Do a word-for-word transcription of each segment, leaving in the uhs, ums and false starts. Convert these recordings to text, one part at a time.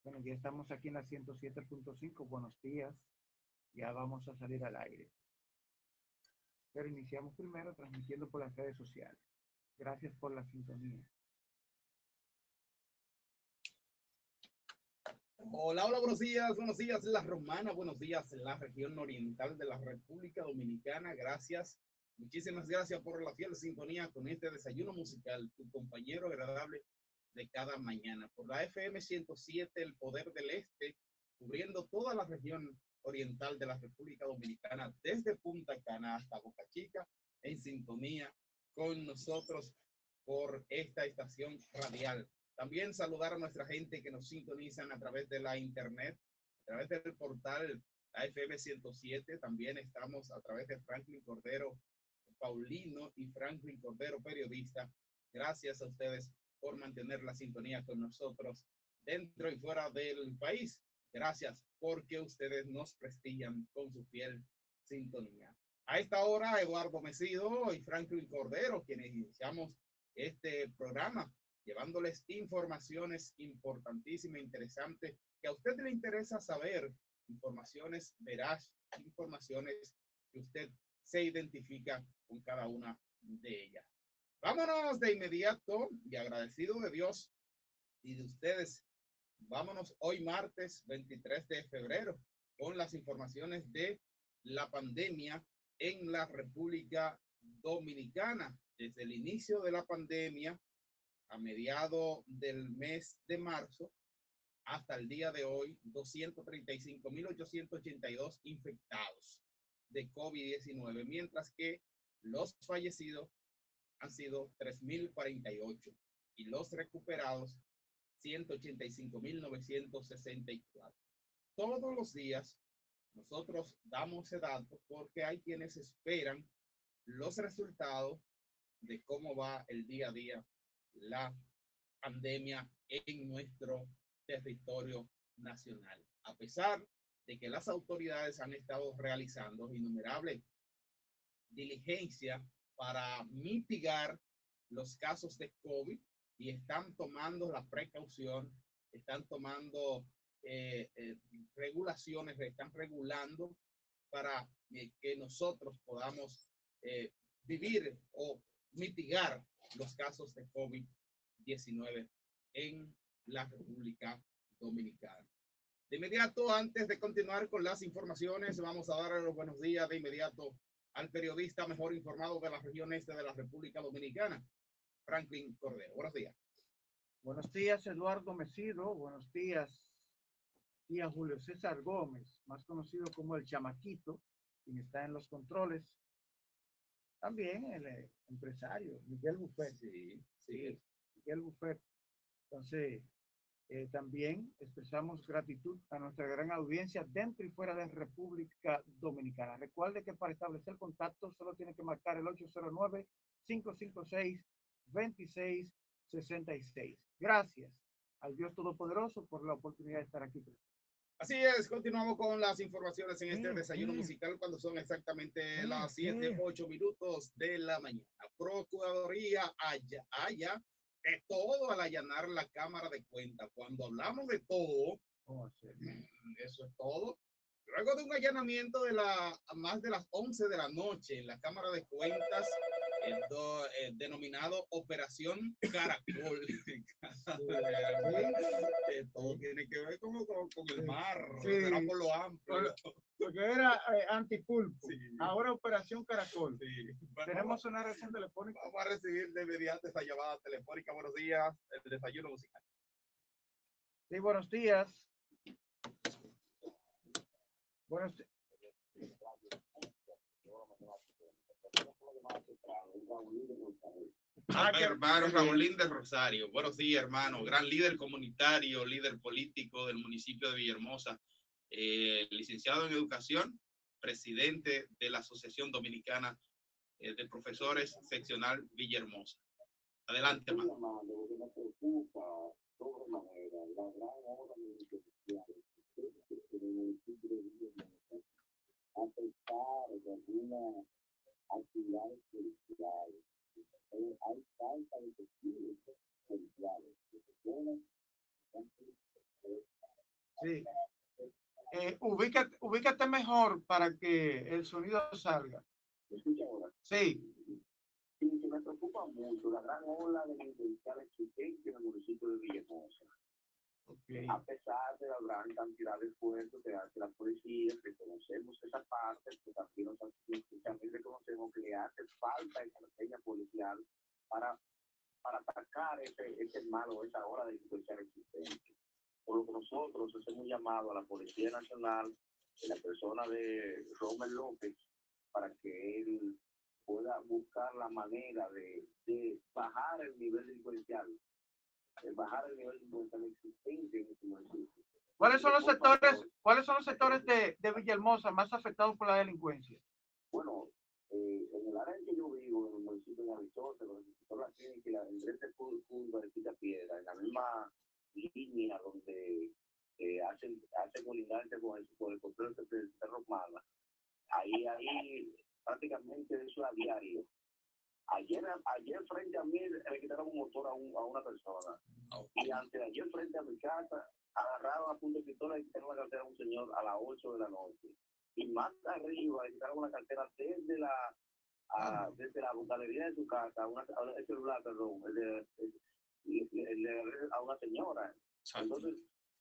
Bueno, ya estamos aquí en la ciento siete punto cinco. Buenos días. Ya vamos a salir al aire. Pero iniciamos primero transmitiendo por las redes sociales. Gracias por la sintonía. Hola, hola, buenos días, buenos días La Romana, buenos días en la región oriental de la República Dominicana. Gracias, muchísimas gracias por la fiel sintonía con este desayuno musical, tu compañero agradable de cada mañana. Por la F M ciento siete, el poder del este, cubriendo toda la región oriental de la República Dominicana, desde Punta Cana hasta Boca Chica, en sintonía con nosotros por esta estación radial. También saludar a nuestra gente que nos sintonizan a través de la internet, a través del portal la F M ciento siete. También estamos a través de Franklin Cordero Paulino y Franklin Cordero Periodista. Gracias a ustedes por mantener la sintonía con nosotros dentro y fuera del país. Gracias porque ustedes nos prestigian con su fiel sintonía. A esta hora, Eduardo Mesido y Franklin Cordero, quienes iniciamos este programa, llevándoles informaciones importantísimas, interesantes, que a usted le interesa saber, informaciones veraz, informaciones que usted se identifica con cada una de ellas. Vámonos de inmediato y agradecido de Dios y de ustedes. Vámonos hoy martes veintitrés de febrero con las informaciones de la pandemia en la República Dominicana. Desde el inicio de la pandemia, a mediados del mes de marzo, hasta el día de hoy, doscientos treinta y cinco mil ochocientos ochenta y dos infectados de COVID diecinueve, mientras que los fallecidos han sido tres mil cuarenta y ocho y los recuperados ciento ochenta y cinco mil novecientos sesenta y cuatro. Todos los días nosotros damos ese dato porque hay quienes esperan los resultados de cómo va el día a día la pandemia en nuestro territorio nacional. A pesar de que las autoridades han estado realizando innumerables diligencias para mitigar los casos de COVID y están tomando la precaución, están tomando eh, eh, regulaciones, están regulando para eh, que nosotros podamos eh, vivir o mitigar los casos de COVID diecinueve en la República Dominicana. De inmediato, antes de continuar con las informaciones, vamos a dar los buenos días de inmediato al periodista mejor informado de la región este de la República Dominicana, Franklin Cordero. Buenos días. Buenos días, Eduardo Mesido. Buenos días, y a Julio César Gómez, más conocido como el Chamaquito, quien está en los controles. También el eh, empresario, Miguel Buffet. Sí, sí. Miguel Buffet. Entonces, eh, también expresamos gratitud a nuestra gran audiencia dentro y fuera de República Dominicana. Recuerde que para establecer contacto solo tiene que marcar el ocho cero nueve, cinco cinco seis, dos seis seis seis. Gracias al Dios Todopoderoso por la oportunidad de estar aquí. Así es, continuamos con las informaciones en este desayuno musical cuando son exactamente las siete, ocho minutos de la mañana. Procuraduría haya, haya de todo al allanar la Cámara de Cuentas. Cuando hablamos de todo, Oh, sí. eso es todo. Luego de un allanamiento de la, a más de las once de la noche en la Cámara de Cuentas, el do, eh, denominado Operación Caracol. Sí. eh, todo tiene que ver como con, con el mar, Sí. será por lo amplio. Porque era eh, antipulpo, Sí. ahora Operación Caracol. Sí. Bueno, tenemos una reacción telefónica. Vamos a recibir de inmediato esta llamada telefónica. Buenos días, el desayuno musical. Sí, buenos días. Buenos días. Ah, hermano Raulín de Rosario. Buenos días, hermano. Gran líder comunitario, líder político del municipio de Villahermosa, eh, licenciado en educación, presidente de la Asociación Dominicana eh, de Profesores Seccional Villahermosa. Adelante, hermano. Actividades policiales, eh, hay falta de testigos policiales, de personas que están Sí. Eh, ubícate, ubícate mejor para que el sonido salga. ¿Me escucha ahora? Sí. Sí, que me preocupa mucho la gran ola de delincuencial existente en el municipio de Villahermosa. Okay. A pesar de la gran cantidad de esfuerzos que hace la policía, reconocemos esa parte, pero también, nos, también reconocemos que le hace falta estrategia policial para, para atacar ese, ese mal o esa ola de delincuencial existente. Por lo que nosotros hacemos un llamado a la Policía Nacional, en la persona de Romer López, para que él pueda buscar la manera de, de bajar el nivel delincuencial, de bajar el nivel delincuencial existente en este municipio. ¿Cuáles son los sectores, ¿cuáles son los sectores de, de Villahermosa más afectados por la delincuencia? Bueno, eh, en el área en que yo vivo, en el municipio de Aristóteles, donde se sector la clínica y la vendresa curva de Quita Piedra, en la misma línea donde eh, hacen, hacen colindancia con el, con el complejo de Cerro Mala, ahí, ahí prácticamente eso es a diario. Ayer, ayer frente a mí le quitaron un motor a, un, a una persona. Y antes de ayer frente a mi casa agarraron a punto de pistola y quitaron la cartera a un señor a las ocho de la noche. Y más arriba le quitaron una cartera desde la a, desde la galería de su casa, una, a, el celular, perdón, el de, el, el de, a una señora. Entonces,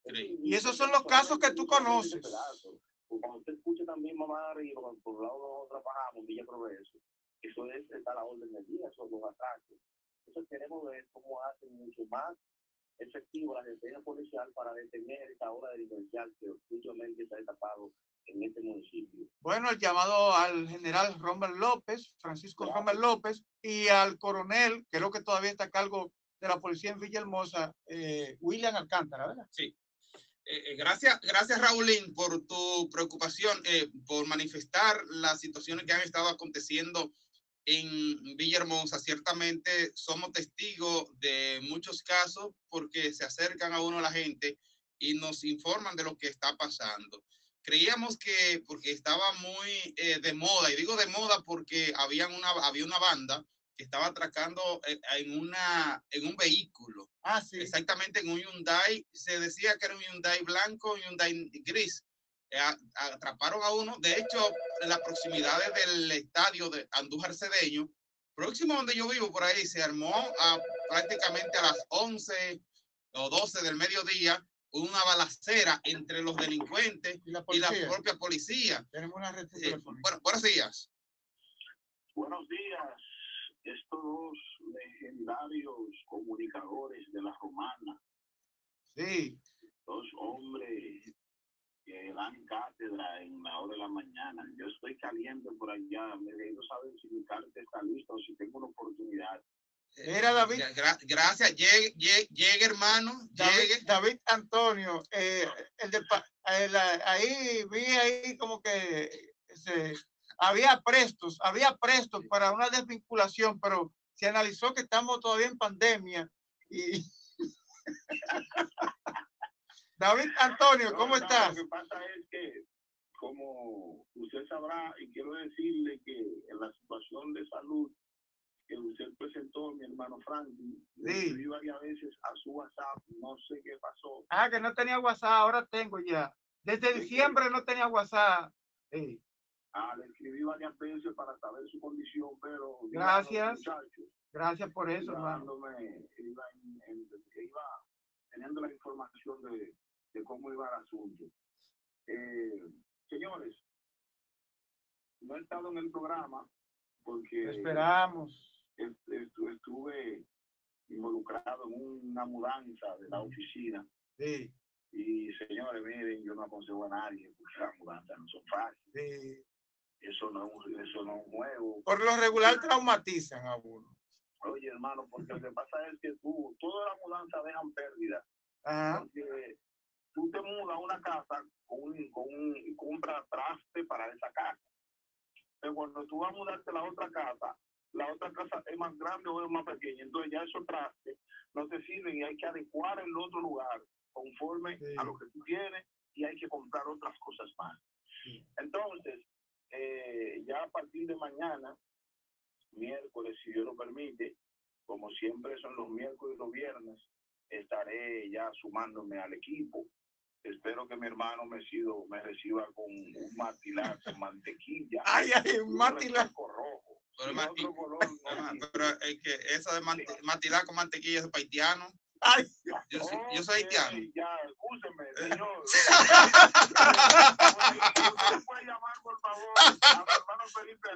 y esos son los casos que tú conoces. Cuando usted escucha también mamá arriba, por el lado donde trabajamos, Villa Progreso, eso es, está a la orden del día, son los atraques. Entonces queremos ver cómo hacen mucho más efectivo la estrategia policial para detener esta ola delincuencial que últimamente se ha destapado en este municipio. Bueno, el llamado al general Romer López, Francisco Gracias. Romer López, y al coronel, creo que todavía está a cargo de la policía en Villahermosa, eh, William Alcántara, ¿verdad? Sí. Eh, gracias, gracias Raulín por tu preocupación, eh, por manifestar las situaciones que han estado aconteciendo en Villahermosa. Ciertamente somos testigos de muchos casos porque se acercan a uno la gente y nos informan de lo que está pasando. Creíamos que porque estaba muy eh, de moda, y digo de moda porque había una, había una banda que estaba atracando en, una, en un vehículo. Ah, sí. Exactamente en un Hyundai. Se decía que era un Hyundai blanco, un Hyundai gris. Eh, atraparon a uno. De hecho, en las proximidades del estadio de Andújar Cedeño, próximo donde yo vivo, por ahí, se armó a, prácticamente a las once o doce del mediodía una balacera entre los delincuentes y la, y la propia policía. Tenemos una red eh, bueno, buenos días. Buenos días. Estos dos legendarios comunicadores de la Romana. Sí. Dos hombres que dan cátedra en la hora de la mañana. Yo estoy caliente por allá. Me dejo saber si mi carta está lista o si tengo una oportunidad. Mira, David. Gra gracias. Llegue, llegue, llegue hermano. David, llegue. David Antonio. Eh, el de, el, ahí vi ahí como que se, había prestos, había prestos para una desvinculación, pero se analizó que estamos todavía en pandemia. Y David Antonio, ¿cómo no, estás? Lo que pasa es que, como usted sabrá, y quiero decirle que en la situación de salud que usted presentó, mi hermano Franklin, sí. Le escribí varias veces a su WhatsApp, no sé qué pasó. Ah, que no tenía WhatsApp, ahora tengo ya. Desde ¿Sí? diciembre no tenía WhatsApp. Sí. Ah, le escribí varias veces para saber su condición, pero... Gracias. Gracias por eso, hermano. Iba, en, en, iba teniendo la información de, de cómo iba el asunto. Eh, señores, no he estado en el programa porque... Lo esperamos. Estuve involucrado en una mudanza de la oficina. Sí. Y señores, miren, yo no aconsejo a nadie porque las mudanzas no son fáciles. Sí. Eso no, eso no es un juego. Por lo regular traumatizan a uno. Oye, hermano, porque lo que pasa es que tú, todas las mudanzas dejan pérdida. Ajá. Porque tú te mudas a una casa con un, con un, y compras traste para esa casa. Pero cuando tú vas a mudarte a la otra casa, la otra casa es más grande o es más pequeña. Entonces ya esos trastes no te sirven y hay que adecuar el otro lugar conforme sí. a lo que tú tienes y hay que comprar otras cosas más. Sí. Entonces, eh, ya a partir de mañana, miércoles, si Dios lo permite, como siempre son los miércoles y los viernes, estaré ya sumándome al equipo espero que mi hermano me, sido, me reciba con un matilar con mantequilla. Ay, ay, un matilar. Rojo. Pero, Y mati otro color, no, pero es que eso de mant matilar con mantequilla es para haitiano. Ay, yo, soy, okay, yo soy haitiano. Ya, escúcheme, señor. Usted puede llamar, por favor, a mi hermano Felipe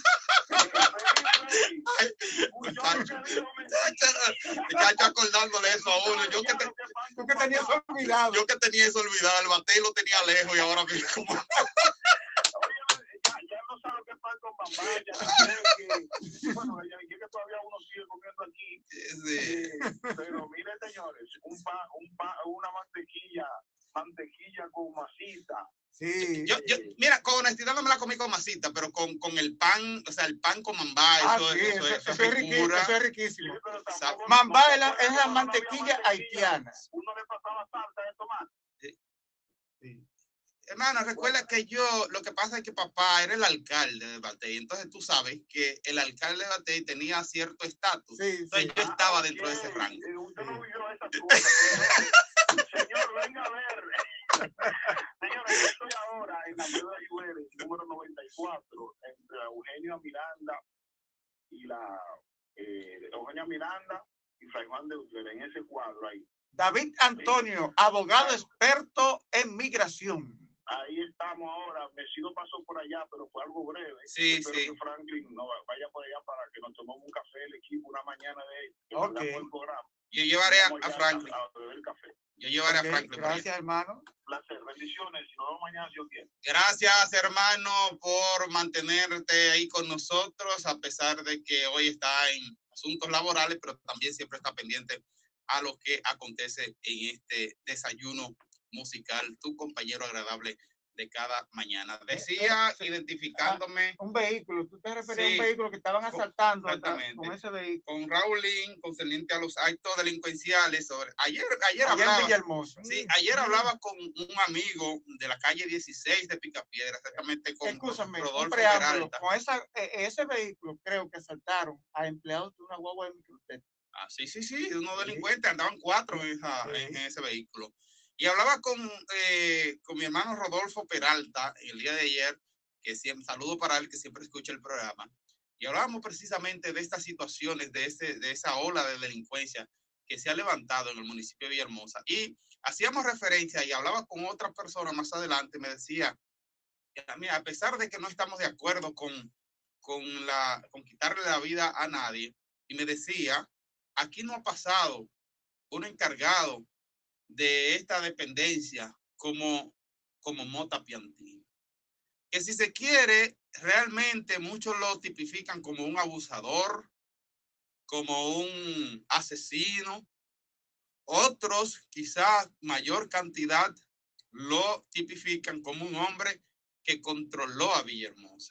Muchacho acordándole eso a uno. Yo que, te, tú que tenías olvidado. Yo que tenía eso olvidado. El bate lo tenía lejos y ahora mira cómo. Ya no sabe qué pan con mamá, ya que, bueno, ya que todavía uno sigue comiendo aquí. Sí. Eh, pero mire, señores, un pan, un pan, una mantequilla, mantequilla con masita. Sí. Yo, yo, mira, con honestidad no me la comí con masita, pero con, con el pan, o sea, el pan con mambá, Ah, eso, sí, eso, eso, eso, eso, es es riquísimo, eso es riquísimo. Sí, mambá es la, es la mantequilla haitiana. Uno le pasaba salsa de tomate. Sí. Sí. Hermano, recuerda que yo, lo que pasa es que papá era el alcalde de Batey, entonces tú sabes que el alcalde de Batey tenía cierto estatus. Sí, entonces sí. yo Ah, estaba okay. dentro de ese rango. Eh, usted no vivió esas cosas. Señor, venga a ver. Señores, yo estoy ahora en la Pedro Ayueles, número noventa y cuatro, entre Eugenia Miranda y la eh, Eugenia Miranda y Fray Juan de Utrera, en ese cuadro ahí. David Antonio, abogado experto en migración. Ahí estamos ahora. Messi pasó por allá, pero fue algo breve. Sí, Espero sí. que Franklin no vaya por allá para que nos tomemos un café el equipo una mañana de que okay. el programa. Yo llevaré a, a Franklin. A, a beber café. Yo llevaré okay. a Franklin. Gracias, hermano. Placer, bendiciones. Si nos vemos mañana, si Dios quiere. Gracias, hermano, por mantenerte ahí con nosotros, a pesar de que hoy está en asuntos laborales, pero también siempre está pendiente a lo que acontece en este desayuno musical, tu compañero agradable de cada mañana. Decía, eh, eh, identificándome. Ah, un vehículo, tú te referías sí, a un vehículo que estaban asaltando exactamente, con ese vehículo. Con Raulín, concerniente a los actos delincuenciales. Sobre, ayer, ayer Allá hablaba. en Villahermosa. Sí, ayer hablaba con un amigo de la calle dieciséis de Picapiedra, exactamente con Escúchame, Rodolfo Peralta. Con esa, ese vehículo creo que asaltaron a empleados de una guagua de microtec. Ah, sí, sí, sí, unos sí. delincuentes, andaban cuatro en, esa, sí. en ese vehículo. Y hablaba con, eh, con mi hermano Rodolfo Peralta el día de ayer, que siempre, saludo para él que siempre escucha el programa, y hablábamos precisamente de estas situaciones, de, ese, de esa ola de delincuencia que se ha levantado en el municipio de Villahermosa. Y hacíamos referencia y hablaba con otra persona más adelante, me decía, mira, a pesar de que no estamos de acuerdo con, con, la, con quitarle la vida a nadie, y me decía, aquí no ha pasado un encargado de esta dependencia como, como Mota Piantini. Que si se quiere, realmente muchos lo tipifican como un abusador, como un asesino. Otros, quizás mayor cantidad, lo tipifican como un hombre que controló a Villahermosa.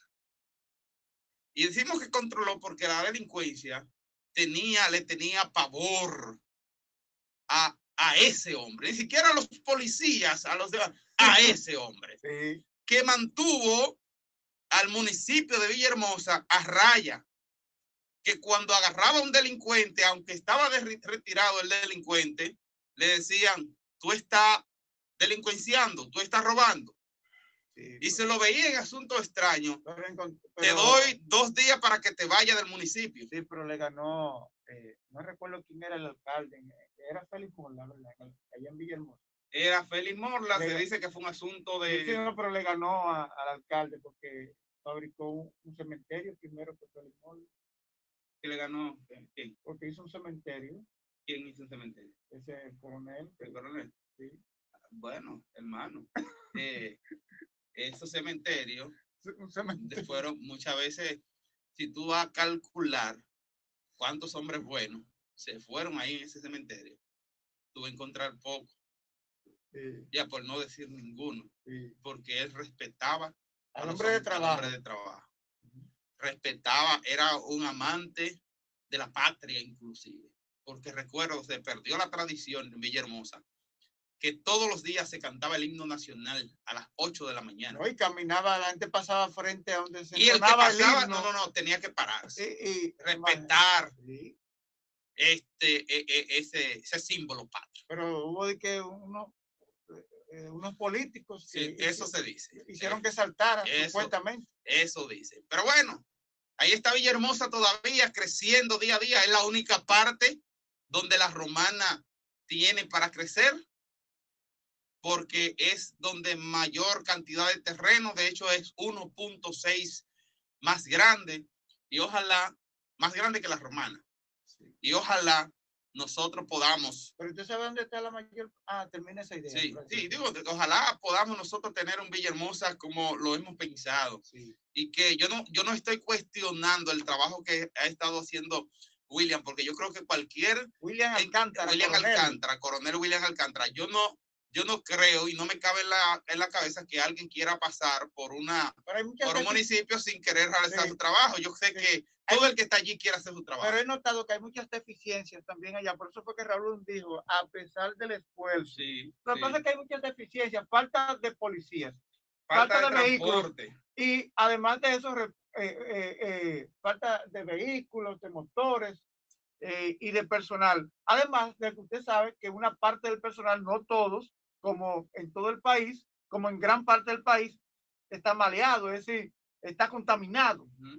Y decimos que controló porque la delincuencia tenía, le tenía pavor a, a ese hombre, ni siquiera a los policías, a los demás, a ese hombre, sí. que mantuvo al municipio de Villahermosa a raya, que cuando agarraba a un delincuente, aunque estaba de retirado el delincuente, le decían, tú estás delincuenciando, tú estás robando. Sí, y se lo veía en asuntos extraños. Pero, te doy dos días para que te vayas del municipio. Sí, pero le ganó, eh, no recuerdo quién era el alcalde, era Félix Morla, ¿verdad? Allá en Villahermosa. Era Félix Morla, le se dice que fue un asunto de... Sí, no, pero le ganó a, al alcalde porque fabricó un, un cementerio primero que Félix Morla. ¿Qué le ganó? ¿Quién? Porque hizo un cementerio. ¿Quién hizo un cementerio? Ese coronel. ¿El coronel? Sí. Bueno, hermano, eh, esos cementerios un cementerio. fueron muchas veces, si tú vas a calcular cuántos hombres buenos se fueron ahí en ese cementerio, tú vas a encontrar poco. Sí. Ya por no decir ninguno, sí. Porque él respetaba al hombre de trabajo. Hombre de trabajo. Uh-huh. Respetaba, era un amante de la patria inclusive, porque recuerdo, se perdió la tradición en Villahermosa, que todos los días se cantaba el himno nacional a las ocho de la mañana. No, y caminaba, la gente pasaba frente a donde se y el que pasaba, el himno. no, no, no, tenía que pararse, y, y, respetar sí. este, e, e, ese, ese símbolo patrio. Pero hubo de que uno eh, unos políticos sí, que eso se dice. hicieron eh, que saltara, eso, supuestamente. Eso dice. Pero bueno, ahí está Villahermosa todavía creciendo día a día. Es la única parte donde la Romana tiene para crecer, porque es donde mayor cantidad de terreno, de hecho es uno punto seis más grande, y ojalá, más grande que la Romana. Y ojalá nosotros podamos. Pero usted sabe dónde está la mayor. Ah, termina esa idea. Sí, sí, digo, ojalá podamos nosotros tener un Villahermosa como lo hemos pensado. Sí. Y que yo no, yo no estoy cuestionando el trabajo que ha estado haciendo William, porque yo creo que cualquier. William Alcántara. William coronel. Alcántara, coronel William Alcántara, yo no. Yo no creo y no me cabe en la, en la cabeza que alguien quiera pasar por una por un municipio sin querer realizar sí. su trabajo. Yo sé sí. que todo el que está allí quiere hacer su trabajo. Pero he notado que hay muchas deficiencias también allá. Por eso fue que Raúl dijo, a pesar del esfuerzo. Sí, Lo que sí. pasa es que hay muchas deficiencias, falta de policías, falta, falta de, de vehículos. Y además de eso, eh, eh, eh, falta de vehículos, de motores eh, y de personal. Además de que usted sabe que una parte del personal, no todos, como en todo el país, como en gran parte del país, está maleado, es decir, está contaminado. Uh-huh.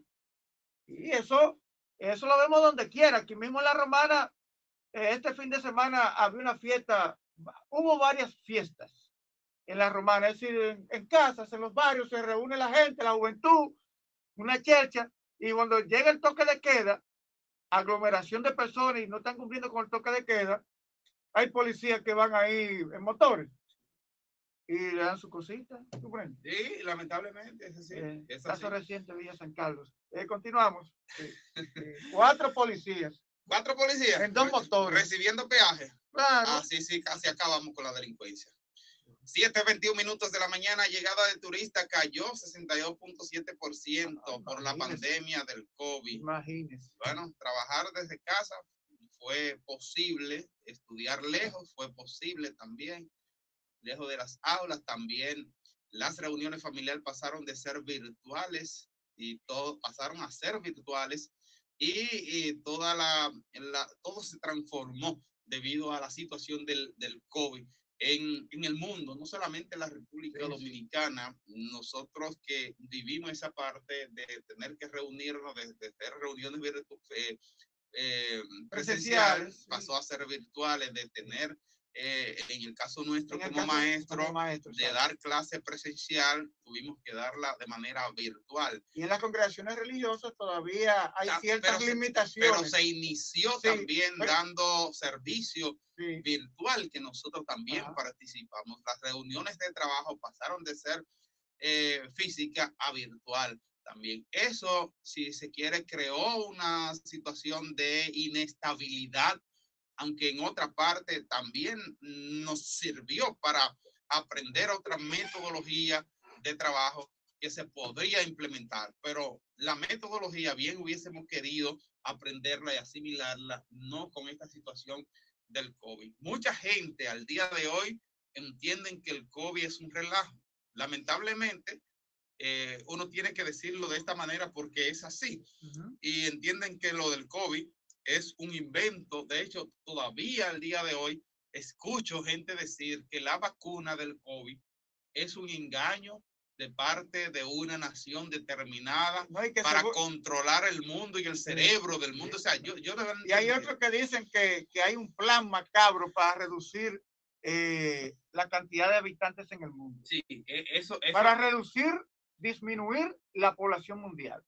Y eso, eso lo vemos donde quiera. Aquí mismo en La Romana, eh, este fin de semana había una fiesta, hubo varias fiestas en La Romana, es decir, en, en casas, en los barrios, se reúne la gente, la juventud, una chercha, y cuando llega el toque de queda, aglomeración de personas y no están cumpliendo con el toque de queda, hay policías que van ahí en motores y le dan su cosita. Sí, lamentablemente, es así. Eh, es caso así. reciente, Villa San Carlos. Eh, continuamos. Sí. Eh, cuatro policías. Cuatro policías. En dos motores. Recibiendo peaje. Claro. Así sí, casi acabamos con la delincuencia. siete veintiún minutos de la mañana, llegada de turista cayó sesenta y dos punto siete por ciento ah, por la pandemia del COVID. Imagínese. Bueno, trabajar desde casa fue posible, estudiar lejos fue posible también, lejos de las aulas también. Las reuniones familiares pasaron de ser virtuales y todo pasaron a ser virtuales y, y toda la, la, todo se transformó debido a la situación del, del COVID. En, en el mundo, no solamente en la República sí, Dominicana, sí. Nosotros que vivimos esa parte de tener que reunirnos, de, de hacer reuniones eh, eh, presenciales, sí. Pasó a ser virtuales, de tener, eh, en el caso nuestro el como, caso, maestro, como maestro, de ¿sabes? Dar clase presencial, tuvimos que darla de manera virtual. Y en las congregaciones religiosas todavía hay ah, ciertas pero limitaciones. Se, pero se inició sí, también pero, dando servicio sí. virtual, que nosotros también Ajá. participamos. Las reuniones de trabajo pasaron de ser eh, física a virtual también. Eso, si se quiere, creó una situación de inestabilidad, aunque en otra parte también nos sirvió para aprender otra metodología de trabajo que se podría implementar, pero la metodología bien hubiésemos querido aprenderla y asimilarla, no con esta situación del COVID. Mucha gente al día de hoy entienden que el COVID es un relajo. Lamentablemente, eh, uno tiene que decirlo de esta manera porque es así. Uh-huh. Y entienden que lo del COVID es un invento. De hecho, todavía al día de hoy escucho gente decir que la vacuna del COVID es un engaño de parte de una nación determinada no, para seguro... controlar el mundo y el cerebro del mundo. O sea, yo, yo y hay otros que dicen que, que hay un plan macabro para reducir eh, la cantidad de habitantes en el mundo. Sí, eso, eso... Para reducir, disminuir la población mundial.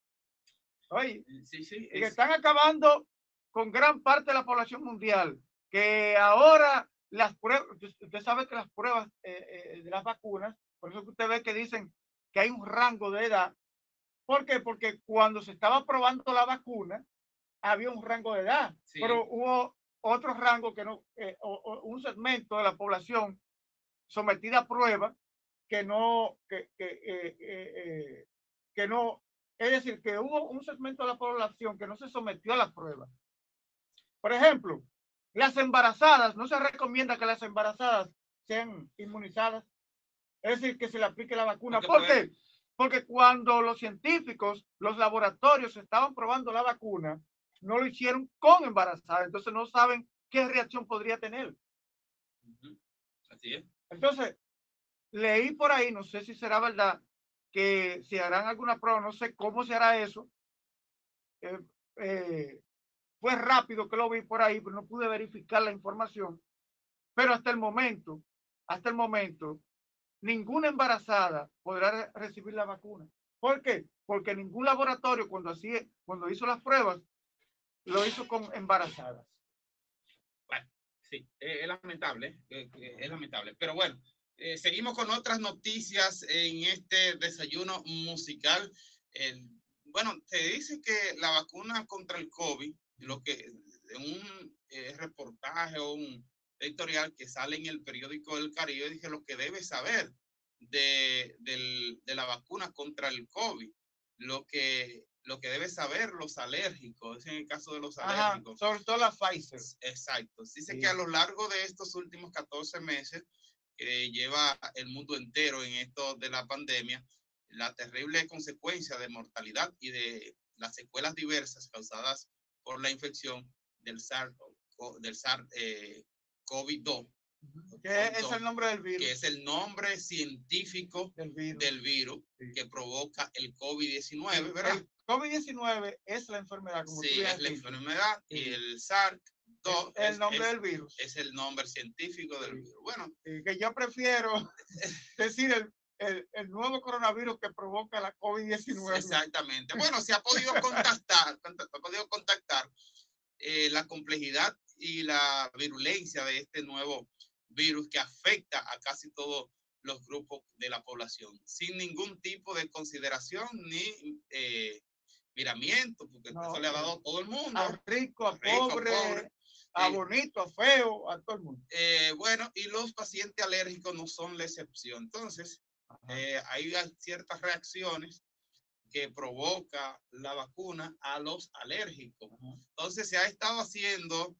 Oye, sí, sí, que es... están acabando con gran parte de la población mundial, que ahora las pruebas, usted sabe que las pruebas eh, eh, de las vacunas, por eso que usted ve que dicen que hay un rango de edad. ¿Por qué? Porque cuando se estaba probando la vacuna, había un rango de edad, sí. Pero hubo otro rango que no, eh, o, o un segmento de la población sometida a prueba que no, que, que, eh, eh, eh, que no, es decir, que hubo un segmento de la población que no se sometió a la prueba. Por ejemplo, las embarazadas, no se recomienda que las embarazadas sean inmunizadas. Es decir, que se le aplique la vacuna. ¿Por qué? Porque cuando los científicos, los laboratorios estaban probando la vacuna, no lo hicieron con embarazadas. Entonces no saben qué reacción podría tener. Uh-huh. Así es. Entonces, leí por ahí, no sé si será verdad, que si harán alguna prueba, no sé cómo se hará eso. Eh, eh, fue rápido que lo vi por ahí, pero no pude verificar la información. Pero hasta el momento, hasta el momento, ninguna embarazada podrá recibir la vacuna. ¿Por qué? Porque ningún laboratorio cuando, así, cuando hizo las pruebas lo hizo con embarazadas. Bueno, sí, eh, es lamentable, eh, es lamentable. Pero bueno, eh, seguimos con otras noticias en este desayuno musical. El, bueno, te dice que la vacuna contra el COVID, lo que en un eh, reportaje o un editorial que sale en el periódico El Caribe, dije lo que debes saber de, del, de la vacuna contra el COVID, lo que, lo que debes saber los alérgicos, en el caso de los Ajá, alérgicos. sobre todo la Pfizer. Exacto. Dice Sí. que a lo largo de estos últimos catorce meses que lleva el mundo entero en esto de la pandemia, la terrible consecuencia de mortalidad y de las secuelas diversas causadas por la infección del SARS, del SARS eh, COVID dos. Que es el nombre del virus. Que es el nombre científico del virus, del virus sí. que provoca el COVID diecinueve, ¿verdad? El COVID diecinueve es la enfermedad, como sí, tú es la dicho. enfermedad sí. Y el SARS dos es el es, nombre es, del virus. Es el nombre científico sí. del virus. Bueno, sí, que yo prefiero decir el, el, el nuevo coronavirus que provoca la COVID diecinueve. Exactamente. Bueno, se ha podido contactar, se ha podido contactar eh, la complejidad y la virulencia de este nuevo virus que afecta a casi todos los grupos de la población, sin ningún tipo de consideración ni eh, miramiento, porque no, eso le ha dado a todo el mundo. A rico, a, a rico, pobre, pobre, a eh, bonito, a feo, a todo el mundo. Eh, bueno, y los pacientes alérgicos no son la excepción. Entonces, eh, hay ciertas reacciones que provoca la vacuna a los alérgicos. Uh-huh. Entonces se ha estado haciendo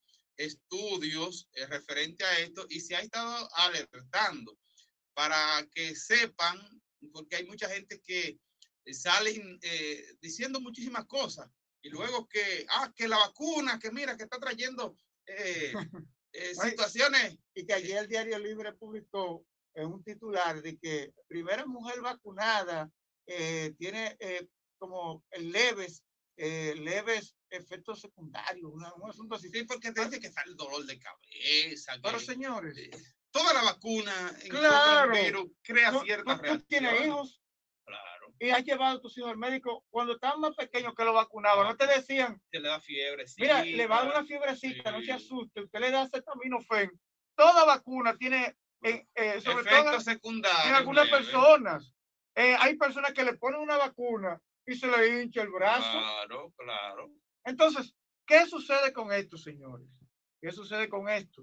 estudios eh, referente a esto y se ha estado alertando para que sepan, porque hay mucha gente que salen eh, diciendo muchísimas cosas y luego que, ah, que la vacuna, que mira, que está trayendo eh, eh, situaciones. Y que ayer el Diario Libre publicó en un titular de que primera mujer vacunada eh, tiene eh, como leves, eh, leves efectos secundarios, una, un asunto así. Sí, porque te dice que está el dolor de cabeza. Que, pero señores, eh, toda la vacuna en claro, contra del virus crea tú, ciertas tú, reacciones. Tú tienes hijos. Claro. Y has llevado a tus hijos al médico cuando estaban más pequeños que lo vacunaban, no te decían. Que le da fiebre. Mira, le va a dar una fiebrecita, sí. No se asuste, usted le da acetaminofén. Toda vacuna tiene, eh, eh, sobre efectos todo secundarios en algunas leve. personas. Eh, hay personas que le ponen una vacuna y se le hincha el brazo. Claro, claro. Entonces, ¿qué sucede con esto, señores? ¿Qué sucede con esto?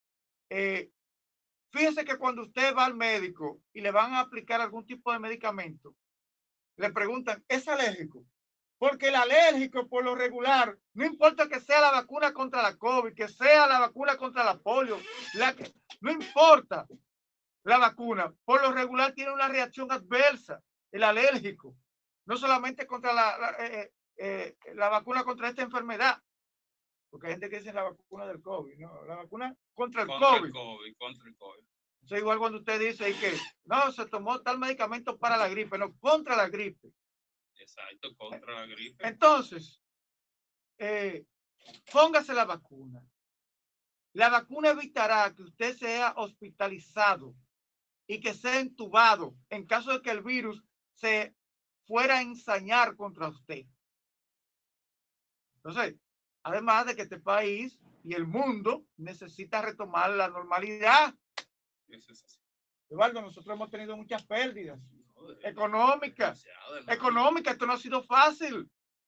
Eh, fíjense que cuando usted va al médico y le van a aplicar algún tipo de medicamento, le preguntan, ¿es alérgico? Porque el alérgico, por lo regular, no importa que sea la vacuna contra la COVID, que sea la vacuna contra la polio, la que, no importa la vacuna, por lo regular tiene una reacción adversa, el alérgico, no solamente contra la, la, eh, eh, la vacuna contra esta enfermedad, porque hay gente que dice la vacuna del COVID, no, la vacuna contra el contra COVID. El COVID contra el COVID. Eso es igual cuando usted dice que no, se tomó tal medicamento para la gripe, no, contra la gripe. Exacto, contra la gripe. Entonces, eh, póngase la vacuna. La vacuna evitará que usted sea hospitalizado y que sea entubado en caso de que el virus se fuera a ensañar contra usted. Entonces, además de que este país y el mundo necesita retomar la normalidad. Eso es así. Eduardo, nosotros hemos tenido muchas pérdidas económicas. Económicas, esto no ha sido fácil.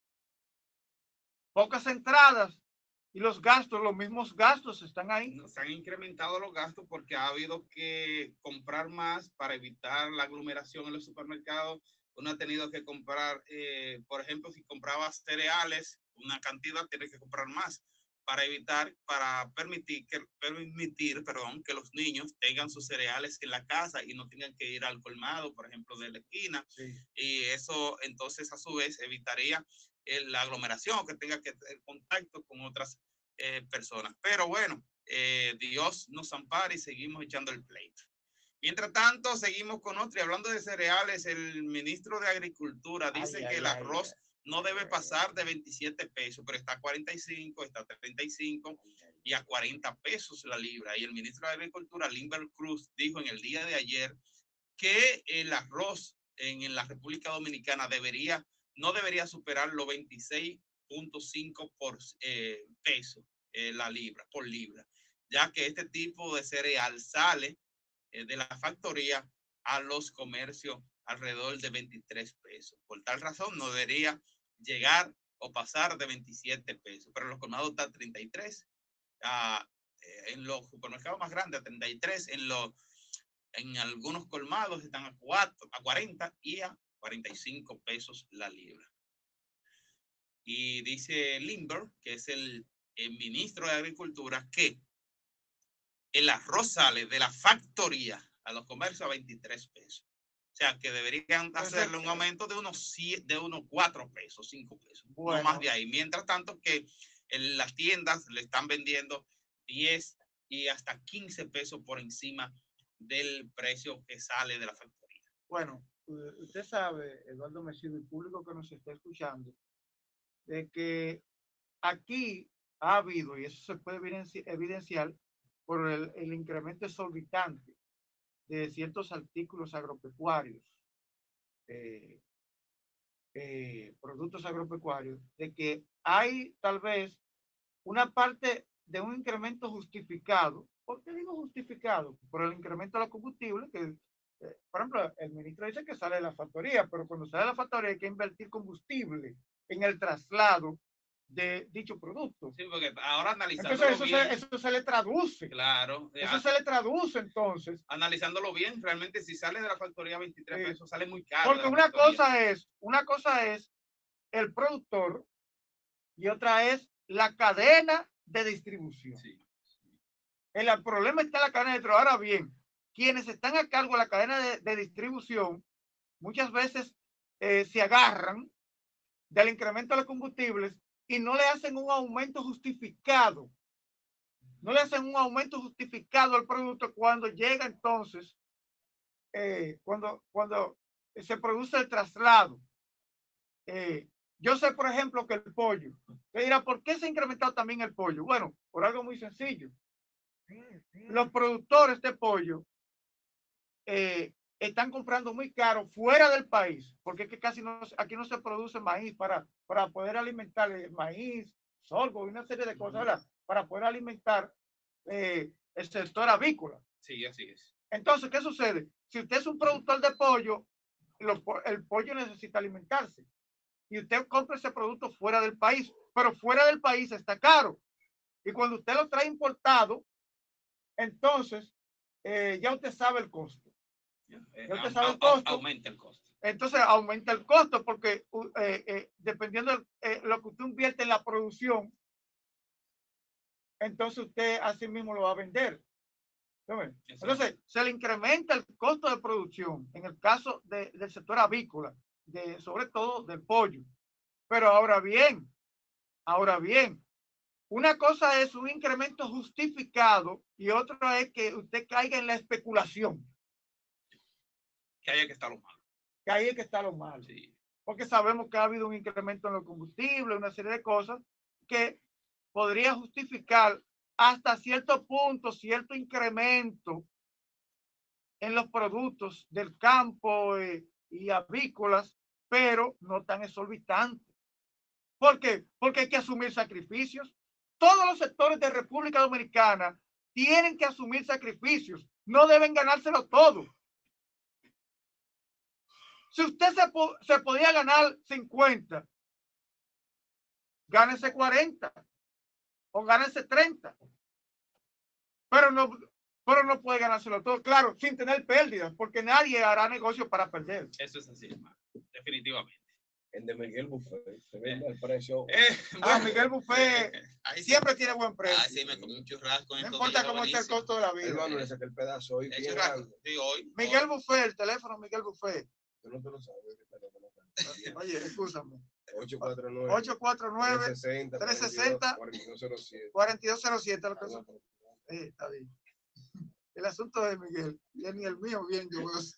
Pocas entradas y los gastos, los mismos gastos están ahí. Se han incrementado los gastos porque ha habido que comprar más para evitar la aglomeración en los supermercados. Uno ha tenido que comprar, eh, por ejemplo, si compraba cereales, una cantidad, tiene que comprar más para evitar, para permitir, que, permitir perdón, que los niños tengan sus cereales en la casa y no tengan que ir al colmado, por ejemplo, de la esquina. Sí. Y eso entonces a su vez evitaría el, la aglomeración o que tenga que tener contacto con otras eh, personas. Pero bueno, eh, Dios nos ampara y seguimos echando el pleito. Mientras tanto, seguimos con otro. Y hablando de cereales, el ministro de Agricultura dice Ay, que ay, el ay, arroz ay. no debe pasar de veintisiete pesos, pero está a cuarenta y cinco, está a treinta y cinco y a cuarenta pesos la libra. Y el ministro de Agricultura, Limber Cruz, dijo en el día de ayer que el arroz en, en la República Dominicana debería, no debería superar los veintiséis punto cinco por, eh, pesos eh, la libra, por libra, ya que este tipo de cereal sale eh, de la factoría a los comercios alrededor de veintitrés pesos. Por tal razón no debería llegar o pasar de veintisiete pesos, pero en los colmados está a treinta y tres, a, eh, en los supermercados más grandes a treinta y tres, en los en algunos colmados están a, cuatro, a cuarenta y a cuarenta y cinco pesos la libra. Y dice Limber, que es el, el ministro de Agricultura, que el arroz sale de la factoría a los comercios a veintitrés pesos. O sea, que deberían hacerle un aumento de unos, de unos cuatro pesos, cinco pesos, bueno, no más de ahí. Mientras tanto que en las tiendas le están vendiendo diez y hasta quince pesos por encima del precio que sale de la factoría. Bueno, usted sabe, Eduardo Mesido, el público que nos está escuchando, de que aquí ha habido, y eso se puede evidenciar por el, el incremento exorbitante de ciertos artículos agropecuarios, eh, eh, productos agropecuarios, de que hay tal vez una parte de un incremento justificado. ¿Por qué digo justificado? Por el incremento de los combustibles, que, eh, por ejemplo, el ministro dice que sale de la factoría, pero cuando sale de la factoría hay que invertir combustible en el traslado de dicho producto. Sí, porque ahora analizándolo entonces eso, bien, se, eso se le traduce. Claro. Eso a, se le traduce entonces. Analizándolo bien, realmente si sale de la factoría a veintitrés sí. pesos, sale muy caro. Porque una cosa es, una cosa es el productor y otra es la cadena de distribución. Sí. El, el problema está en la cadena de distribución. Ahora bien, quienes están a cargo de la cadena de, de distribución muchas veces eh, se agarran del incremento de los combustibles y no le hacen un aumento justificado. No le hacen un aumento justificado al producto cuando llega entonces, eh, cuando, cuando se produce el traslado. Eh, yo sé, por ejemplo, que el pollo, usted dirá, ¿por qué se ha incrementado también el pollo? Bueno, por algo muy sencillo. Los productores de pollo eh, están comprando muy caro fuera del país, porque es que casi no, aquí no se produce maíz para, para poder alimentar el maíz, sorgo y una serie de cosas, ¿verdad? Para poder alimentar eh, el sector avícola. Sí, así es. Entonces, ¿qué sucede? Si usted es un productor de pollo, lo, el pollo necesita alimentarse y usted compra ese producto fuera del país, pero fuera del país está caro. Y cuando usted lo trae importado, entonces eh, ya usted sabe el costo. Ya usted sabe el costo. Aumenta el costo. Entonces aumenta el costo porque eh, eh, dependiendo de eh, lo que usted invierte en la producción, entonces usted así mismo lo va a vender. Entonces se le incrementa el costo de producción en el caso de, del sector avícola, de, sobre todo del pollo. Pero ahora bien, ahora bien, una cosa es un incremento justificado y otra es que usted caiga en la especulación. Que ahí es que está lo malo. Que ahí es que está lo malo. Sí. Porque sabemos que ha habido un incremento en los combustibles, una serie de cosas que podría justificar hasta cierto punto, cierto incremento en los productos del campo eh, y avícolas, pero no tan exorbitante. ¿Por qué? Porque hay que asumir sacrificios. Todos los sectores de República Dominicana tienen que asumir sacrificios. No deben ganárselo todo. Si usted se, po se podía ganar cincuenta, gánese cuarenta o gánese treinta. Pero no, pero no puede ganárselo todo, claro, sin tener pérdidas, porque nadie hará negocio para perder. Eso es así, hermano, definitivamente. El de Miguel Buffet se vende al precio. Eh, bueno, ah, Miguel Buffet eh, siempre sí. tiene buen precio. Ah, sí, me comí un churrasco. No importa cómo esté el costo de la vida. Hermano, le saqué el pedazo hoy. El churrasco, sí, hoy. Miguel hoy. Buffet, el teléfono Miguel Buffet. Tú no te lo sabes. Oye, escúchame. ocho cuatro nueve, tres sesenta, cuarenta y dos cero siete. cuarenta y dos cero siete. Sí, está bien. el asunto de Miguel, y ni el mío bien yo uso.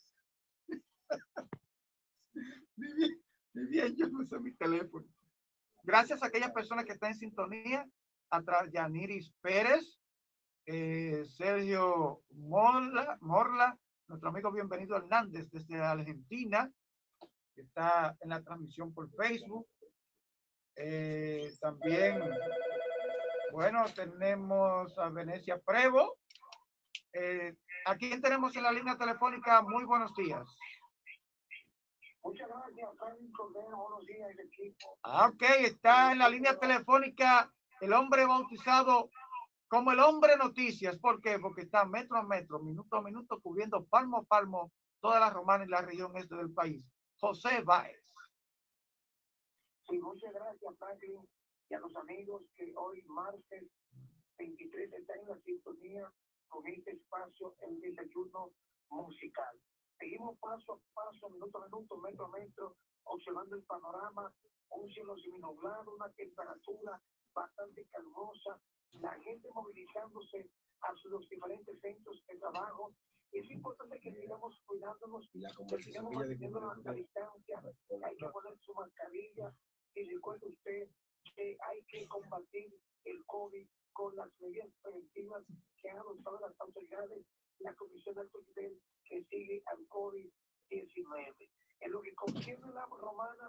Ni bien, ni bien yo uso mi teléfono. Gracias a aquellas personas que están en sintonía, atrás Yaniris Pérez, eh, Sergio Morla, Morla, nuestro amigo Bienvenido Hernández desde Argentina, que está en la transmisión por Facebook. Eh, también, bueno, tenemos a Venecia Prevo. Eh, ¿A quién tenemos en la línea telefónica? Muy buenos días. Muchas gracias, Frank Cordero. Buenos días, equipo. Ah, ok, está en la línea telefónica el hombre bautizado como el hombre noticias. ¿Por qué? Porque está metro a metro, minuto a minuto, cubriendo palmo a palmo toda la Romana y la región este del país. José Báez. Sí, muchas gracias, Franklin, y a los amigos que hoy, martes veintitrés, están en la sintonía con este espacio, el desayuno musical. Seguimos paso a paso, minuto a minuto, metro a metro, observando el panorama, un cielo seminublado, una temperatura bastante calurosa, la gente movilizándose a sus diferentes centros de trabajo. Es importante que sigamos cuidándonos, que sigamos manteniendo la, la distancia, hay que poner su mascarilla, y recuerde usted que hay que combatir el COVID con las medidas preventivas que han adoptado las autoridades, la Comisión de Alto Nivel que sigue al COVID diecinueve. En lo que concierne la Romana,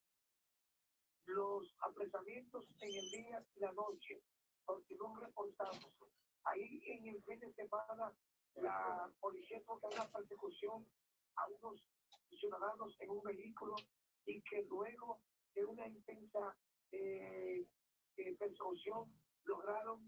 los apresamientos en el día y la noche continúan reportándose. Ahí en el fin de semana, la policía toca una persecución a unos ciudadanos en un vehículo y que luego de una intensa eh, eh, persecución lograron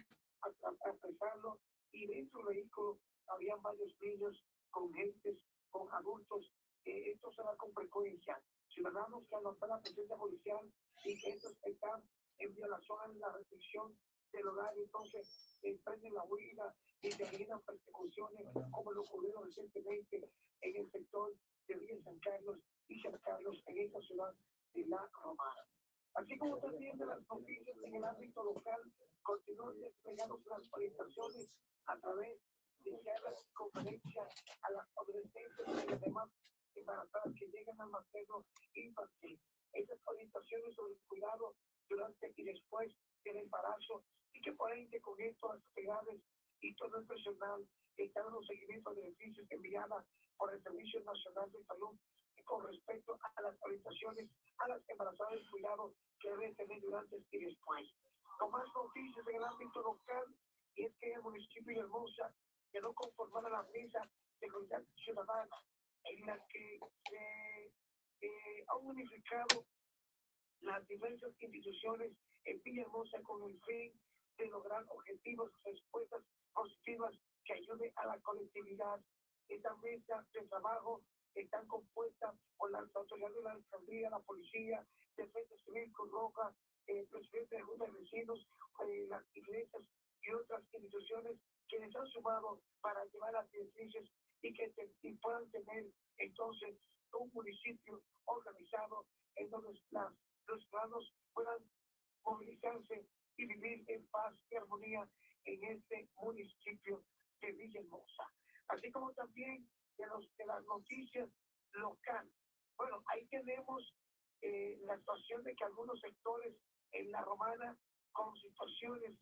apresarlo, y dentro del vehículo habían varios niños con gentes, con adultos. Eh, esto se da con frecuencia. Ciudadanos que anotan la presencia policial y que estos están en violación a la restricción del horario, entonces emprenden la huida y terminan persecuciones como lo ocurrió recientemente en el sector de Villa San Carlos y San Carlos, en esta ciudad de La Romana. Así como también de las noticias en el ámbito local, continúan desplegándose las orientaciones a través de charlas y conferencias a las adolescentes y las demás embarazadas que llegan al materno infantil. Estas orientaciones sobre el cuidado durante y después del embarazo, y que por ende con esto las autoridades y todo el personal están en los seguimientos de beneficios enviadas por el Servicio Nacional de Salud con respecto a las orientaciones a las embarazadas del cuidado que deben tener durante y después. Con más noticias en el ámbito local, y es que en el municipio de Hermosa quedó conformada la mesa de seguridad ciudadana, en la que se eh, han unificado las diversas instituciones en Villahermosa con el fin de lograr objetivos, respuestas positivas que ayuden a la colectividad. Esta mesa de trabajo están compuestas por las autoridades de la alcaldía, la policía, Defensa Civil, Cruz Roja, el presidente de Junta de Vecinos, eh, las iglesias y otras instituciones que les han sumado para llevar a beneficios y que te, y puedan tener entonces un municipio organizado en donde las, los ciudadanos puedan movilizarse y vivir en paz y armonía en este municipio de Villahermosa. Así como también de, los, de las noticias locales. Bueno, ahí tenemos eh, la situación de que algunos sectores en La Romana con situaciones,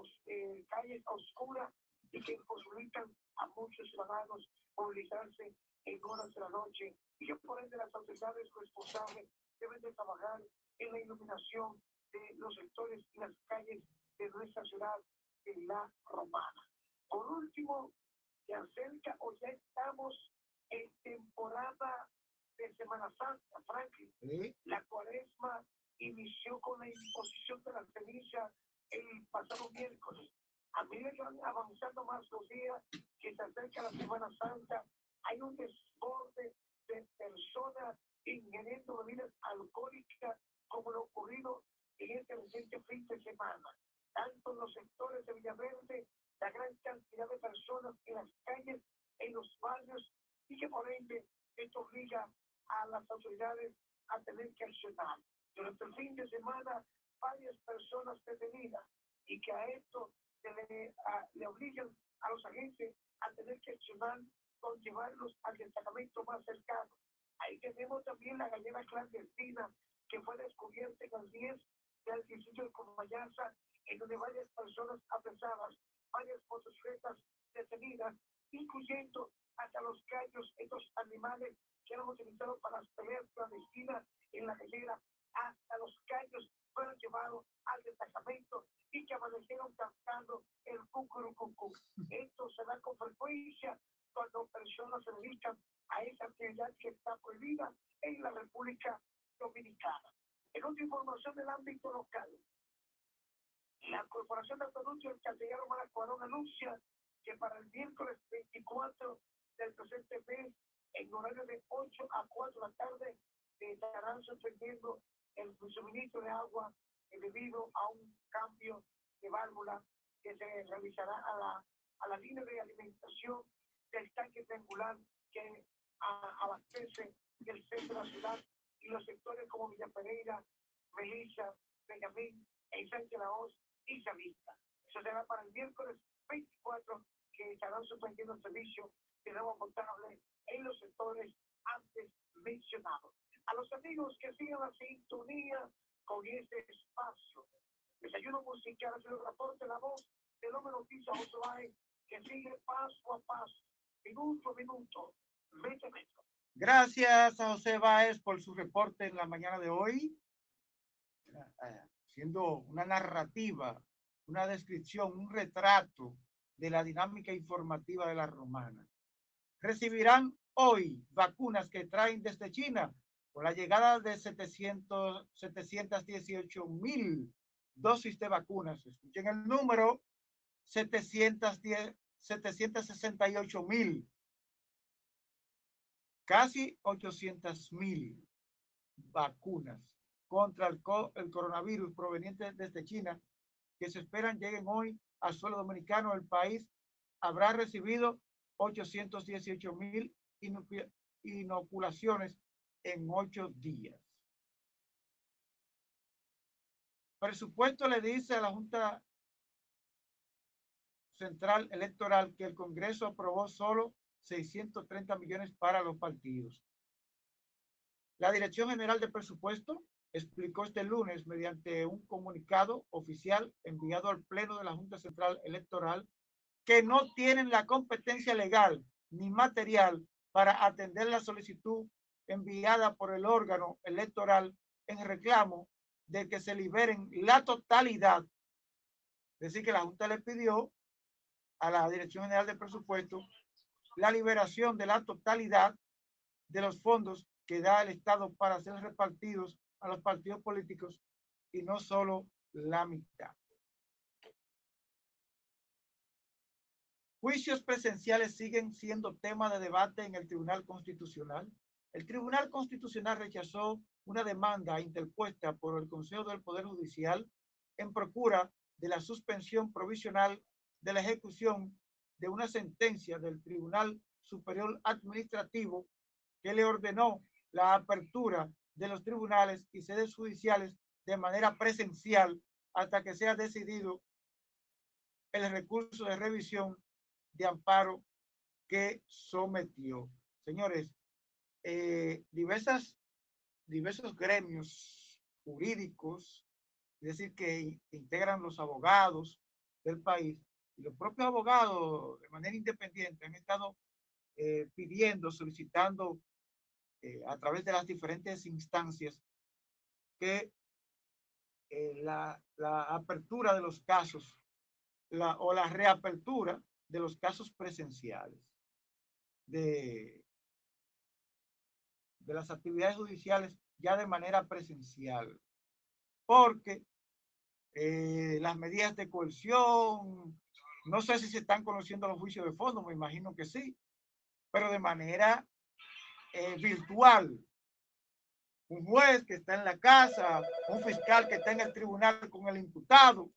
eh, calles oscuras y que imposibilitan a muchos ciudadanos movilizarse en horas de la noche, y que por ende las autoridades responsables deben de trabajar en la iluminación de los sectores y las calles de nuestra ciudad de La Romana. Por último, se acerca o ya estamos en temporada de Semana Santa, Franklin. ¿Sí? La cuaresma inició con la imposición de la ceniza el pasado miércoles. A medida que van avanzando más los días, que se acerca la Semana Santa, hay un desborde de personas ingiriendo bebidas alcohólicas como lo ocurrido en este reciente fin de semana. Tanto en los sectores de Villaverde, la gran cantidad de personas en las calles, en los barrios, y que por ende esto obliga a las autoridades a tener que accionar. Durante el fin de semana, varias personas detenidas, y que a esto se le, a, le obligan a los agentes a tener que accionar con llevarlos al destacamento más cercano. Ahí tenemos también la gallera clandestina que fue descubierta en el diez del distrito de Comayasa, en donde varias personas apresadas, varias motocicletas detenidas, incluyendo hasta los callos, estos animales que eran utilizados para las peleas clandestinas en la gallera, hasta los callos fueron llevados al destacamento y que amanecieron cantando el cucurucucú. Esto se da con frecuencia cuando personas se dedican a esa actividad que está prohibida en la República Dominicana. En otra información del ámbito local, la Corporación de Acueductos del Castellano Maracuarón anuncia que para el miércoles veinticuatro del presente mes, en horario de ocho a cuatro de la tarde, se estarán suspendiendo el suministro de agua debido a un cambio de válvula que se realizará a la, a la línea de alimentación del tanque triangular que a, abastece el centro de la ciudad y los sectores como Villa Pereira, Melilla, Benjamín, Sánchez Laos y Savista. Eso será para el miércoles veinticuatro, que estarán suspendiendo el servicio de agua potable en los sectores antes mencionados. A los amigos que sigan la sintonía con este espacio, Desayuno Musical, ha sido el reporte, la voz del hombre noticia José Báez, que sigue paso a paso, minuto a minuto, metro a metro. Gracias a José Báez por su reporte en la mañana de hoy, siendo una narrativa, una descripción, un retrato de la dinámica informativa de la Romana. Recibirán hoy vacunas que traen desde China con la llegada de setecientos, setecientos dieciocho mil dosis de vacunas. Escuchen el número, setecientos diez, setecientos sesenta y ocho mil. Casi ochocientos mil vacunas contra el, co el coronavirus provenientes desde China que se esperan lleguen hoy al suelo dominicano. El país habrá recibido ochocientos dieciocho mil inoculaciones en ocho días. Presupuesto le dice a la Junta Central Electoral que el Congreso aprobó solo seiscientos treinta millones para los partidos. La Dirección General de Presupuesto explicó este lunes mediante un comunicado oficial enviado al Pleno de la Junta Central Electoral que no tienen la competencia legal ni material para atender la solicitud enviada por el órgano electoral en reclamo de que se liberen la totalidad. Es decir, que la Junta le pidió a la Dirección General de Presupuesto la liberación de la totalidad de los fondos que da el Estado para ser repartidos a los partidos políticos y no solo la mitad. Juicios presenciales siguen siendo tema de debate en el Tribunal Constitucional. El Tribunal Constitucional rechazó una demanda interpuesta por el Consejo del Poder Judicial en procura de la suspensión provisional de la ejecución de una sentencia del Tribunal Superior Administrativo que le ordenó la apertura de los tribunales y sedes judiciales de manera presencial hasta que sea decidido el recurso de revisión de amparo que sometió. Señores, eh, diversas, diversos gremios jurídicos, es decir, que integran los abogados del país, y los propios abogados de manera independiente han estado eh, pidiendo, solicitando eh, a través de las diferentes instancias que eh, la, la apertura de los casos la, o la reapertura de los casos presenciales de, de las actividades judiciales ya de manera presencial, porque eh, las medidas de coerción, no sé si se están conociendo los juicios de fondo, me imagino que sí, pero de manera eh, virtual. Un juez que está en la casa, un fiscal que está en el tribunal con el imputado.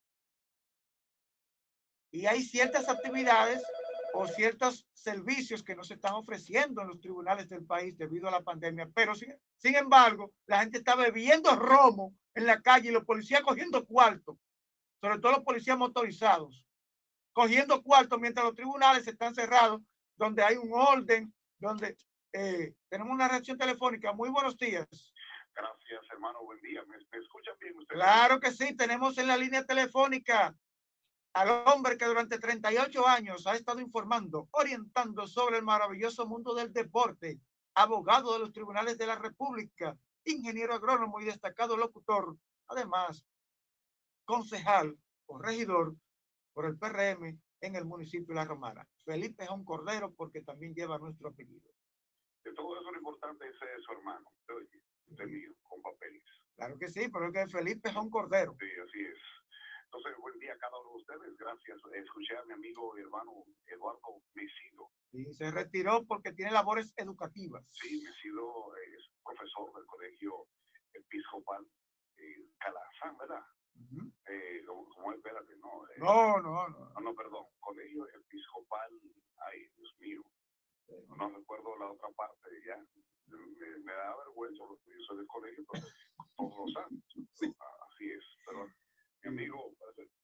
Y hay ciertas actividades o ciertos servicios que no se están ofreciendo en los tribunales del país debido a la pandemia. Pero sin, sin embargo, la gente está bebiendo romo en la calle y los policías cogiendo cuartos, sobre todo los policías motorizados, cogiendo cuartos mientras los tribunales están cerrados, donde hay un orden, donde eh, tenemos una reacción telefónica. Muy buenos días. Gracias, hermano. Buen día. ¿Me, me escuchan bien ustedes? Claro que sí. Tenemos en la línea telefónica al hombre que durante treinta y ocho años ha estado informando, orientando sobre el maravilloso mundo del deporte, abogado de los tribunales de la República, ingeniero agrónomo y destacado locutor, además concejal o regidor por el P R M en el municipio de La Romana. Felipe Jón Cordero, porque también lleva nuestro apellido. De todo eso lo importante es eh, su hermano, usted mío, con papeles. Claro que sí, pero es que Felipe Jón Cordero. Sí, así es. Entonces, buen día a cada uno de ustedes. Gracias. Escuché a mi amigo y hermano Eduardo Mesido. Y se retiró porque tiene labores educativas. Sí, Mesido es profesor del colegio episcopal eh, Calazán, ¿verdad? Uh-huh. eh, como, como, espérate, no, eh, no, no, no. No, no, perdón. Colegio episcopal, ay, Dios mío. No, no recuerdo la otra parte, ya. Me, me da vergüenza porque yo soy del colegio, pero todos los años. Sí. Así es. Pero mi amigo,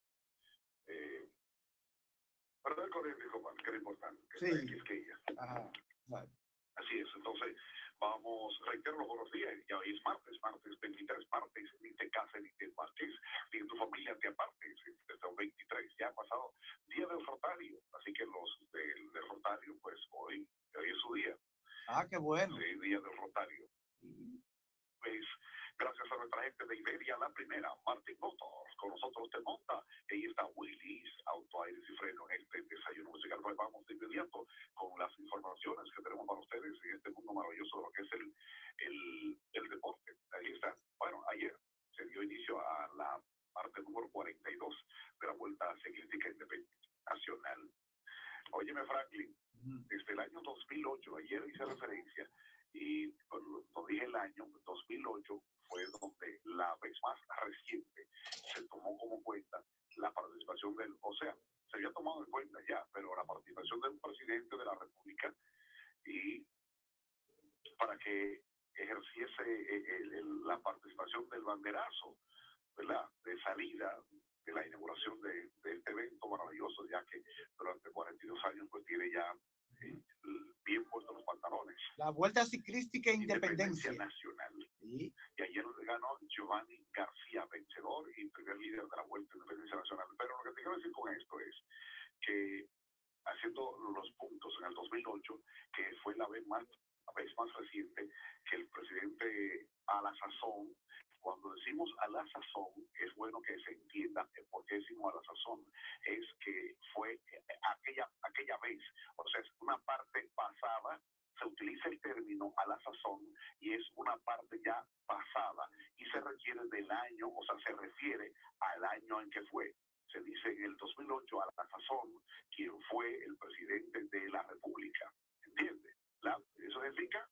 eh, pero del colegio episcopal, que era importante, que sí. está en Quisqueya. Ajá. Vale. Así es. Entonces, vamos, reitero los buenos días. Ya hoy es martes, martes veintitrés, martes, ni te cases, ni te martes, ni en tu familia te apartes. Desde el veintitrés, ya ha pasado día del Rotario. Así que los del, del Rotario, pues hoy, hoy es su día. Ah, qué bueno. Sí, día del Rotario. Pues, gracias a nuestra gente de Iberia, la primera, Martin Motors, con nosotros te monta. Ahí está Willis, auto, aires y freno en este desayuno musical. Pues vamos de inmediato con las informaciones que tenemos para ustedes en este mundo maravilloso de lo que es el, el, el deporte. Ahí está. Bueno, ayer se dio inicio a la parte número cuarenta y dos de la Vuelta Ciclística Independiente Nacional. Óyeme, Franklin, desde el año dos mil ocho, ayer hice referencia, y no dije el año, dos mil ocho fue donde la vez más reciente se tomó como cuenta la participación del, o sea, se había tomado en cuenta ya, pero la participación del presidente de la República y para que ejerciese el, el, la participación del banderazo, ¿verdad? De salida de la inauguración de, de este evento maravilloso, ya que durante cuarenta y dos años pues tiene ya eh, bien puestos los pantalones. La Vuelta Ciclística Independencia, Independencia Nacional. ¿Sí? Y ayer ganó Giovanni García, vencedor y primer líder de la Vuelta Independencia Nacional. Pero lo que te quiero decir con esto es que haciendo los puntos en el dos mil ocho, que fue la vez más, la vez más reciente, que el presidente a la sazón, cuando decimos a la sazón, es bueno que se entienda por qué decimos a la sazón, es que fue aquella, aquella vez, o sea, es una parte pasada, se utiliza el término a la sazón y es una parte ya pasada y se requiere del año, o sea, se refiere al año en que fue. Se dice en el dos mil ocho a la sazón quien fue el presidente de la República. ¿Entiendes? ¿Eso significa?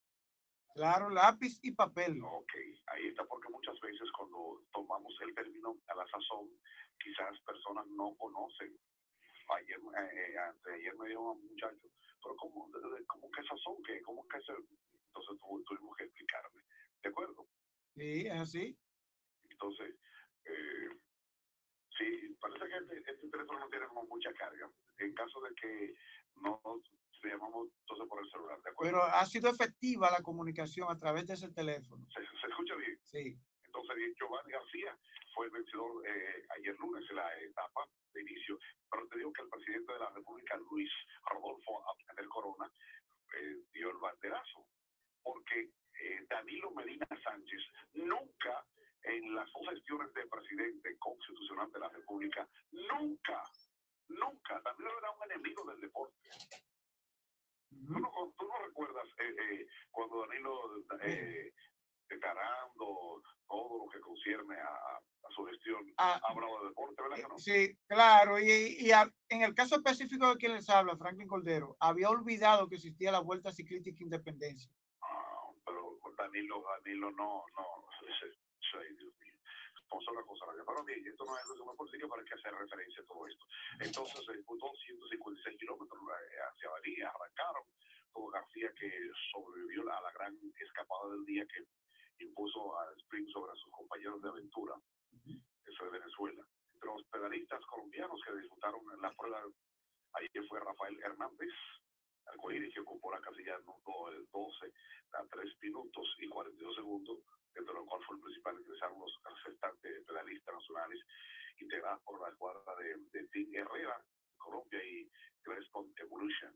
Claro, lápiz y papel. Ok, ahí está, porque muchas veces cuando tomamos el término a la sazón, quizás personas no conocen. Ayer, eh, ayer me dijo un muchacho, pero ¿cómo, cómo que sazón? ¿Qué? ¿Cómo que se...? Entonces tu, tuvimos que explicarme. ¿De acuerdo? Sí, es así. Entonces, eh, sí, parece que este, este teléfono no tiene como mucha carga. En caso de que no le llamamos entonces por el celular, ¿de acuerdo? Pero ha sido efectiva la comunicación a través de ese teléfono. ¿Se, se escucha bien? Sí. Entonces, Giovanni García fue el vencedor eh, ayer lunes en la etapa de inicio. Pero te digo que el presidente de la República, Luis Rodolfo Abinader Corona, eh, dio el banderazo. Porque eh, Danilo Medina Sánchez nunca, en las dos gestiones de presidente constitucional de la República, nunca, nunca, Danilo era un enemigo del deporte. ¿Tú no, tú no recuerdas eh, eh, cuando Danilo, eh, declarando todo lo que concierne a, a su gestión, ah, ha hablado de deporte, ¿verdad que no? Sí, claro, y, y a, en el caso específico de quien les habla, Franklin Cordero, había olvidado que existía la Vuelta Ciclística Independencia. Ah, pero Danilo, Danilo no, no, ay, Dios mío. Vamos a una cosa, pero bien, esto no es resumen político para que hacer referencia a todo esto. Entonces, eh, doscientos cincuenta y seis kilómetros eh, hacia Bahía arrancaron. Tuvo García que sobrevivió a la gran escapada del día que impuso a sprint sobre sus compañeros de aventura. Uh-huh. Eso es Venezuela. Entre los pedalistas colombianos que disputaron en la prueba. Ayer fue Rafael Hernández, Arcoíris, que ocupó la casilla número doce a tres minutos y cuarenta y dos segundos, dentro de lo cual fue el principal. Ingresaron los restantes pedalistas nacionales integrados por la escuadra de, de Team Herrera, Colombia, y Crespon Evolution.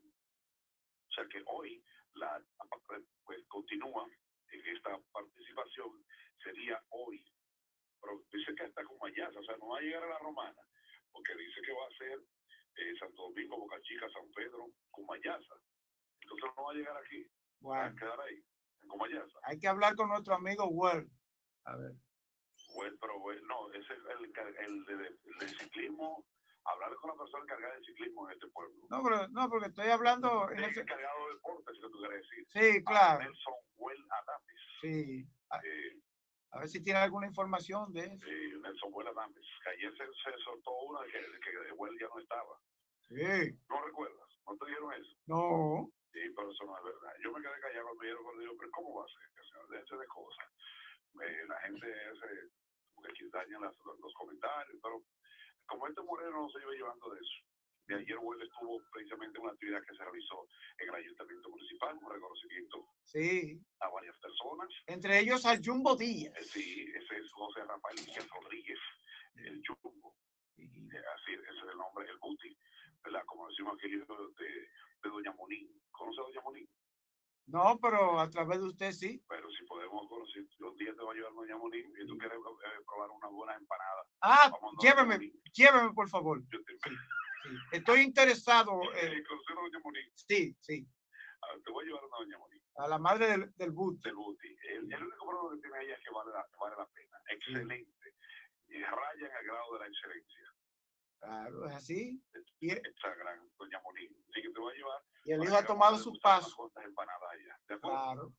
O sea que hoy la pues continúa en esta participación, sería hoy, pero dice que está con Mayasa, o sea, no va a llegar a la Romana, porque dice que va a ser eh, Santo Domingo, Boca Chica, San Pedro, con Mayasa. Entonces no va a llegar aquí, Bueno, va a quedar ahí, en Comayasa. hay que hablar con nuestro amigo Well. A ver. Well, pero well, no, ese es el, el, el, de, el de ciclismo. Hablar con la persona encargada de ciclismo en este pueblo. No, pero, no, porque estoy hablando en el ese... encargado de deportes, si tú quieres decir. Sí, claro. A Nelson Well Adames. Sí. A, Eh, a ver si tiene alguna información de eso. Sí, Nelson Well Adames. Que ayer se, se soltó una que, que Well ya no estaba. Sí. ¿No recuerdas? ¿No te dijeron eso? No. Sí, pero eso no es verdad. Yo me quedé callado cuando dieron cuando digo, pero ¿cómo va a ser? Señor? Déjense de cosas. Eh, la gente se, como que daña las, los comentarios, pero como este Moreno no se iba llevando de eso. De ayer Well estuvo precisamente en una actividad que se realizó en el Ayuntamiento Municipal, un reconocimiento Sí. a varias personas. Entre ellos al Jumbo Díaz. Eh, sí, ese es José Rafael Díaz Rodríguez, el Jumbo. Sí. Eh, así, ese es el nombre, el Buti, ¿verdad? Como decimos aquí, de, de, de Doña Monín. ¿Conoce a Doña Monín? No, pero a través de usted sí. Pero si podemos conocer, un día te va a llevar Doña Monín y tú quieres eh, probar una buena empanada. Ah, lléveme, lléveme, por favor. Yo te... sí, sí. Estoy interesado. Eh, Eh, ¿Conocer a Doña Monín? sí, sí. A ver, te voy a llevar a Doña Monín. A la madre del, del Buti. Del Buti. El, el único problema que tiene ella es que vale la, vale la pena. Excelente. Sí. Y raya en el grado de la excelencia. Claro, es así. Y, esta gran Doña Monín. Así que te voy a llevar. Y el hijo ha tomado su paso. Empanadas allá. ¿De acuerdo? Claro.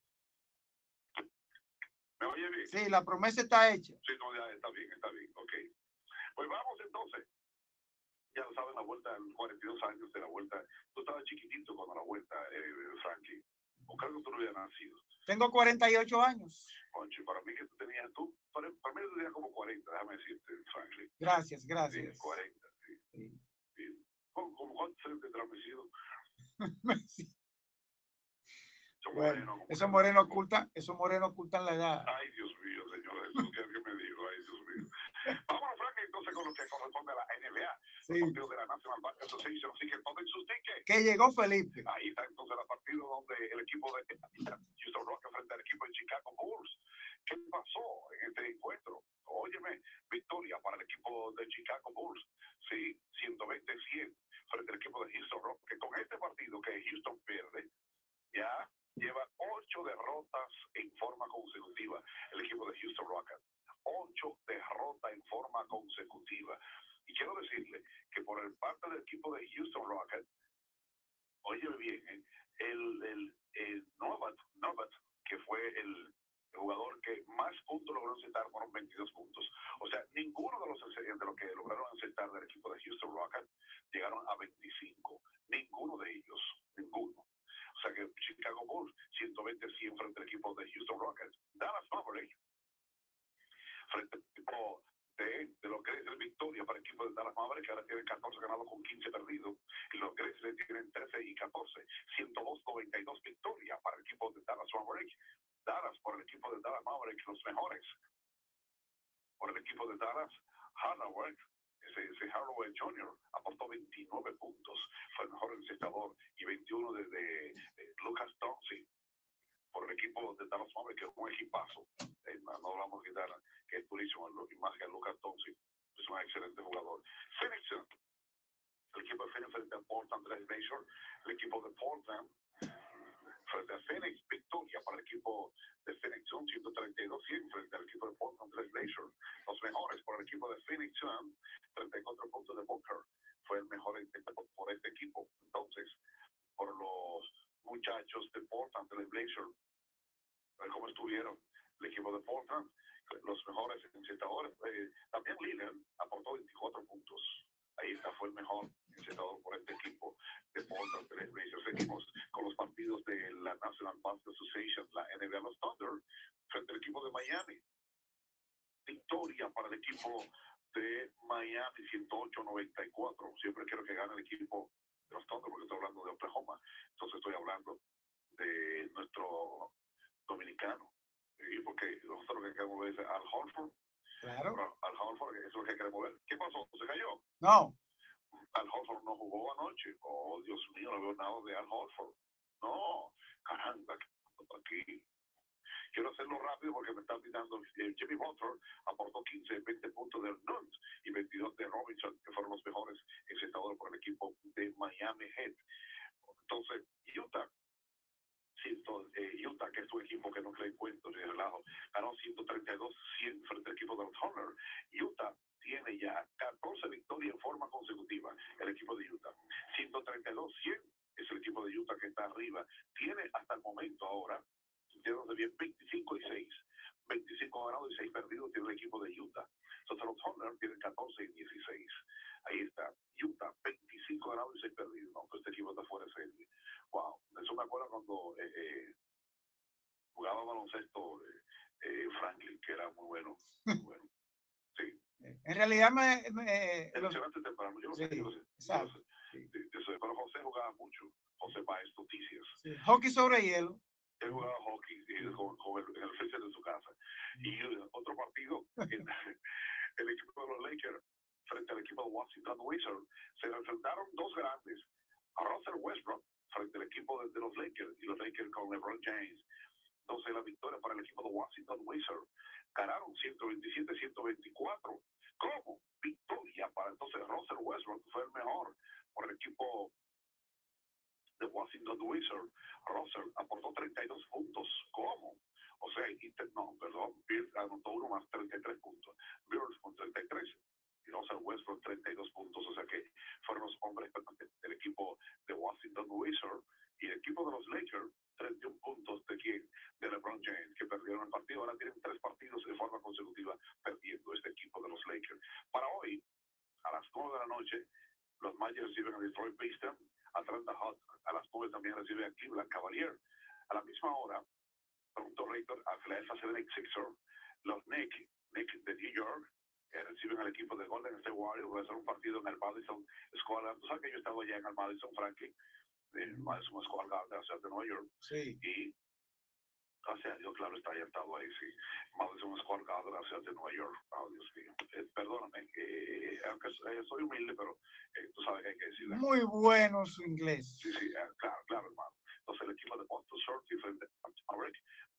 ¿Me oye bien? Sí, la promesa está hecha. Sí, no, ya está bien, está bien. Ok. Pues vamos entonces. Ya lo saben, la vuelta, cuarenta y dos años de la vuelta. Tú estabas chiquitito cuando la vuelta, eh, Frankie. O creo que tú no habías nacido. Tengo cuarenta y ocho años. Concho, para mí que tú tenías, tú, para, para mí tú tenías como cuarenta, déjame decirte, Franklin. Gracias, gracias. Sí, cuarenta, sí. Sí. Sí. ¿Cómo, cómo cuántos años te transmitido? Sí. Son Bueno, morenos, esos morenos ocultan, esos morenos ocultan la edad. Ay, Dios mío, señor, eso es lo que alguien me dijo, ay, Dios mío. Vámonos, Franklin, entonces con lo que corresponde a la N B A. Sí. Los partidos de la National Basketball Association, así que tomen sus tickets. Que llegó Felipe. Ahí está entonces el partido donde el equipo de Houston Rockets frente al equipo de Chicago Bulls. ¿Qué pasó en este encuentro? Óyeme, victoria para el equipo de Chicago Bulls. Sí, ciento veinte a cien frente al equipo de Houston Rockets. Que con este partido que Houston pierde, ya lleva ocho derrotas en forma consecutiva el equipo de Houston Rockets. Ocho derrotas en forma consecutiva. Y quiero decirle que por el parte del equipo de Houston Rockets, oye bien, ¿eh? el, el, el Novat, Novat, que fue el jugador que más puntos logró encestar, fueron veintidós puntos. O sea, ninguno de los de los que lograron encestar del equipo de Houston Rockets llegaron a veinticinco. Ninguno de ellos. Ninguno. O sea que Chicago Bulls, ciento veinte a cien frente al equipo de Houston Rockets. Dallas Mavericks, frente al equipo de, de los Grizzlies de victoria para el equipo de Dallas Mavericks, que ahora tienen catorce ganados con quince perdidos. Y los Grizzlies tienen trece y catorce. ciento dos a noventa y dos victorias para el equipo de Dallas Mavericks. Dallas por el equipo de Dallas Mavericks, los mejores. Por el equipo de Dallas, Hardaway, ese, ese Hardaway junior aportó veintinueve puntos, fue el mejor encestador, y veintiuno de, de, de Lucas Doncic por el equipo de Dallas Mavericks, que es un equipazo. Eh, no, no hablamos de Dallas, que es durísimo, y más que Lucas Doncic, es un excelente jugador. Phoenix, el equipo de Phoenix frente a Portland Trail Blazers, el equipo de Portland frente a Phoenix, victoria para el equipo de Phoenix Sun, ciento treinta y dos a cien frente al equipo de Portland Trail Blazers. Los mejores por el equipo de Phoenix Sun, treinta y cuatro puntos de Booker, fue el mejor por este equipo. Entonces, por los muchachos de Portland Trail Blazers, a ver cómo estuvieron el equipo de Portland, los mejores encestadores. Eh, también Lillard aportó veinticuatro puntos. Ahí está, fue el mejor encestador por este equipo de Portland Trail Blazers. Seguimos con los partidos de la National Basketball Association, la N B A, los Thunder, frente al equipo de Miami. Victoria para el equipo de Miami. Miami ciento ocho noventa y cuatro. Siempre quiero que gane el equipo de los Thunder porque estoy hablando de Oklahoma. Entonces estoy hablando de nuestro dominicano. Y porque nosotros lo que queremos ver es Al Horford. Claro. Bueno, Al Horford, eso es lo que queremos ver. ¿Qué pasó? ¿Se cayó? No. Al Horford no jugó anoche. Oh, Dios mío, no veo nada de Al Horford. No, caramba, aquí. Quiero hacerlo rápido porque me están pitando. Eh, Jimmy Butler aportó quince, veinte puntos de Nunes y veintidós de Robinson, que fueron los mejores encestadores por el equipo de Miami Heat. Entonces, Utah, ciento, eh, Utah, que es un equipo que no cree en cuentos ni relajo, ganó ciento treinta y dos cien frente al equipo de los Thunder. Utah tiene ya catorce victorias en forma consecutiva, el equipo de Utah. ciento treinta y dos cien es el equipo de Utah que está arriba. Tiene hasta el momento ahora, sintiéndose bien, veinticinco y seis. veinticinco ganados y seis perdidos tiene el equipo de Utah. Entonces los Thunder tienen catorce y dieciséis. Ahí está. Utah, veinticinco ganados y seis perdidos. No, pues este equipo está fuera de serie. Wow. Eso me acuerda cuando eh, eh, jugaba baloncesto eh, eh, Franklin, que era muy bueno. Muy bueno. Sí. En realidad me... me El mencionaste temprano. Yo no sé. Sí, Yo no sé. exacto. Yo no sé. Sí. Yo sé. Pero José jugaba mucho. José Páez Noticias. Sí. Hockey sobre hielo. Él jugaba hockey eh, con, con el, en el freezer de su casa. Y eh, otro partido, el, el equipo de los Lakers frente al equipo de Washington Wizards, se enfrentaron dos grandes, a Russell Westbrook frente al equipo de, de los Lakers y los Lakers con LeBron James. Entonces la victoria para el equipo de Washington Wizards, ganaron ciento veintisiete a ciento veinticuatro. ¿Cómo? Victoria para entonces Russell Westbrook, fue el mejor por el equipo de Washington Wizards. Russell aportó treinta y dos puntos. ¿Cómo? O sea, no, perdón, Bill anotó uno más, treinta y tres puntos. Bills con treinta y tres y Russell Westbrook treinta y dos puntos. O sea que fueron los hombres del equipo de Washington Wizards y el equipo de los Lakers, treinta y uno puntos de quién? De LeBron James, que perdieron el partido. Ahora tienen tres partidos de forma consecutiva perdiendo este equipo de los Lakers. Para hoy, a las nueve de la noche, los Magic reciben a Detroit Pistons. Atlanta Hawks a las nueve también recibe a Cleveland Cavaliers. A la misma hora, Toronto Raptors a Philadelphia seventy-sixers. Los Knicks, Knicks de New York, eh, reciben al equipo de Golden State Warriors. Va a ser un partido en el Madison Square Garden. Tú sabes que yo he estado allá en el Madison, Franklin, en el Madison Square Garden de la ciudad de Nueva York. Sí. Y gracias a Dios, claro, está ya estado ahí, sí. Madison Square Garden de la ciudad de Nueva York. Oh, Dios mío. Eh, perdóname, que eh, aunque eh, soy humilde, pero eh, tú sabes que hay que decirlo. Muy bueno su inglés. Sí, sí, eh, claro, claro, hermano. Entonces el equipo de Boston Celtics frente a Maverick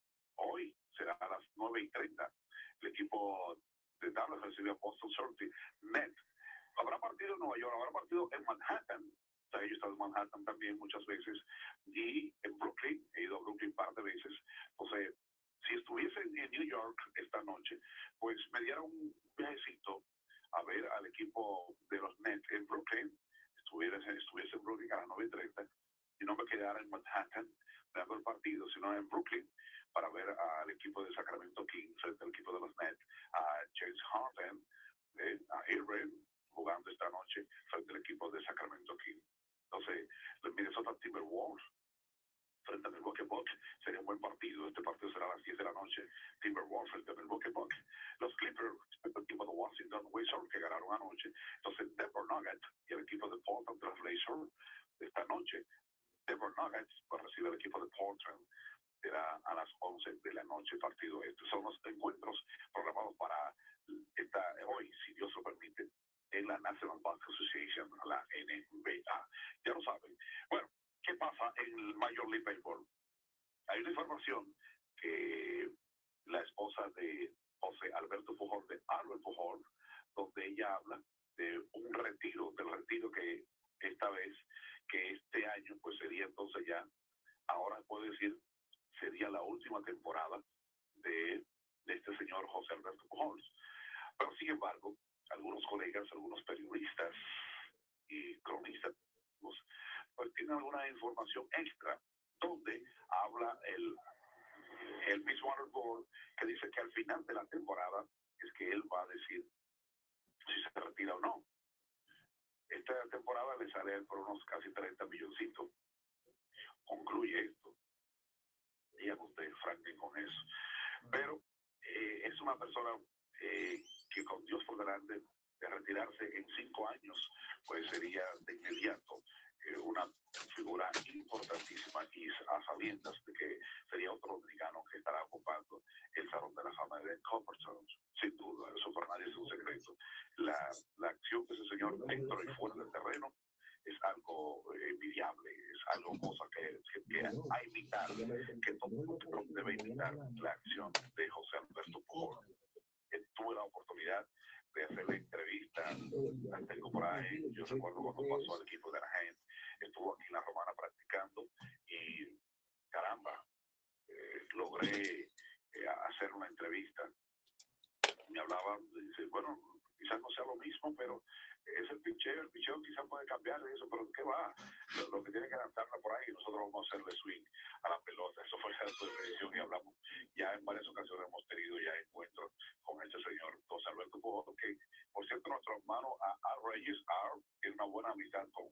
hoy será a las nueve y treinta. El equipo de Dallas recibe a Boston Celtics. Net. Habrá partido en Nueva York, habrá partido en Manhattan. O sea, yo he estado en Manhattan también muchas veces. Y en Brooklyn, he ido a Brooklyn un par de veces. Entonces, si estuviese en New York esta noche, pues me dieron un viajecito a ver al equipo de los Nets en Brooklyn. Estuviese, estuviese en Brooklyn a las nueve y treinta y no me quedara en Manhattan dando el partido, sino en Brooklyn para ver al equipo de Sacramento Kings frente al equipo de los Nets, a James Harden, eh, a Irving jugando esta noche frente al equipo de Sacramento Kings. Entonces, los Minnesota Timberwolves frente a Milwaukee Bucks sería un buen partido. Este partido será a las diez de la noche. Timberwolves frente a Milwaukee Bucks. Los Clippers, el equipo de Washington Wizards que ganaron anoche. Entonces, Denver Nuggets y el equipo de Portland Trail Blazers esta noche. Denver Nuggets va a recibir el equipo de Portland. Será a las once de la noche partido. Estos son los encuentros programados para esta, hoy, si Dios lo permite, en la National Basketball Association, la N B A. Ya lo saben. Bueno, ¿qué pasa en el Major League Baseball? Hay una información que la esposa de José Alberto Pujol, de Albert Pujol, donde ella habla de un retiro, del retiro que esta vez, que este año pues sería entonces ya, ahora puedo decir, sería la última temporada de, de este señor José Alberto Pujol. Pero sin embargo, algunos colegas, algunos periodistas y cronistas, pues tienen alguna información extra donde habla el, el mismo Albert Pujol, que dice que al final de la temporada es que él va a decir si se retira o no. Esta temporada le sale por unos casi treinta milloncitos. Concluye esto. Dígame usted, Franklin, con eso. Pero eh, es una persona eh, que con Dios por delante de retirarse en cinco años, pues sería de inmediato eh, una figura importantísima y a sabiendas de que sería otro dominicano que estará ocupando el Salón de la Fama de Copperstone, sin duda, eso para nadie es un secreto. La, la acción que ese señor dentro y fuera del terreno es algo envidiable, es algo cosa que, que, que a imitar, que todo el mundo debe imitar la acción de José Alberto Pujol. Tuve la oportunidad de hacerle entrevista ante el Cobraje. Yo recuerdo cuando pasó al equipo de la gente, estuvo aquí en la Romana practicando y caramba, eh, logré eh, hacer una entrevista. Me hablaba, dice, bueno, quizás no sea lo mismo, pero es el picheo, el picheo quizás puede cambiar eso, pero ¿qué va? Lo, lo que tiene que lanzarla por ahí, nosotros vamos a hacerle swing a la pelota. Eso fue la televisión y hablamos. Ya en varias ocasiones hemos tenido ya encuentros con este señor José Alberto Pujol, que por cierto nuestro hermano a, a Reyes R tiene una buena amistad con,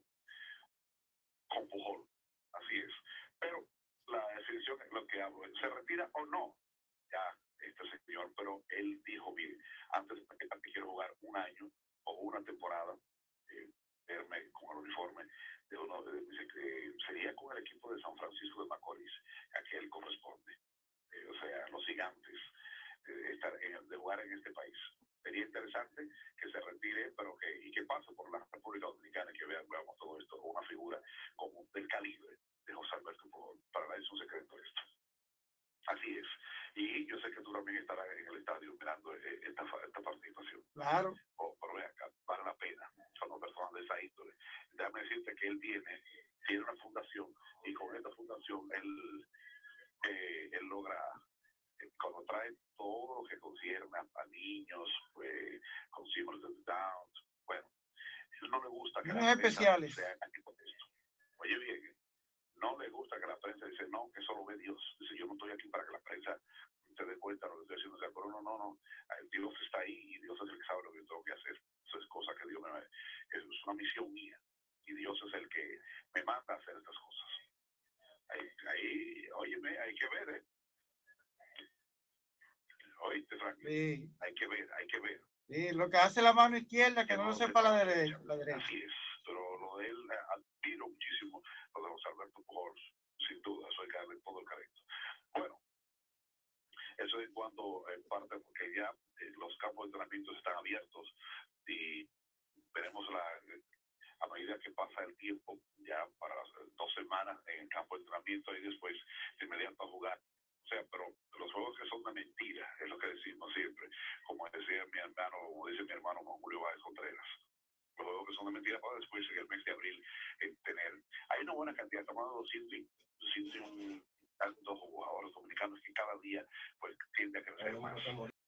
con Pujol, así es. Pero la definición es lo que hablo, ¿se retira o no? Ya, este señor, pero él dijo bien, antes de que quiero jugar un año o una temporada, eh, verme con el uniforme de uno, de, dice que sería con el equipo de San Francisco de Macorís, a que él corresponde, eh, o sea, los gigantes, eh, estar en, de jugar en este país. Sería interesante que se retire, pero que, y que pase por la República Dominicana, que vean, veamos todo esto, una figura como del calibre de José Alberto Pujol. Para nadie es un secreto esto. Así es. Y yo sé que tú también estarás en el estadio mirando eh, esta, esta participación. Claro. Oh, pero vean acá, vale la pena. Son dos personas de esa índole. Déjame decirte que él tiene, tiene una fundación y con esta fundación él, eh, él logra, eh, cuando trae todo lo que concierne a, a niños, pues, consumers of Down, bueno, él no le gusta que Niños la prensa especiales. sea con esto. Oye bien, no le gusta que la prensa dice, no, que eso lo ve Dios. Dice, yo no estoy aquí para que la prensa se dé cuenta de lo que estoy haciendo. O sea, pero no, no, no. Dios está ahí y Dios es el que sabe lo que yo tengo que hacer. Eso es cosa que Dios me... Es una misión mía. Y Dios es el que me manda a hacer estas cosas. Ahí, ahí óyeme, hay que ver, ¿eh? Oíste, Franklin. Sí. Hay que ver, hay que ver. Sí, lo que hace la mano izquierda, que no lo sepa la derecha. La derecha. Así es. Pero lo de él, admiro muchísimo lo de José Alberto Pujol. Sin duda, eso hay que darle todo el crédito. Bueno, eso es cuando en parte, porque ya eh, los campos de entrenamiento están abiertos y veremos la, a medida que pasa el tiempo, ya para las dos semanas en el campo de entrenamiento y después de inmediato a jugar. O sea, pero los juegos que son de mentira, es lo que decimos siempre, como decía mi hermano, como dice mi hermano Juan Julio Báez Contreras. Los juegos que son de mentira para después en el mes de abril eh, tener. Hay una buena cantidad, estamos de doscientos y tantos jugadores dominicanos que cada día pues tiende a crecer más.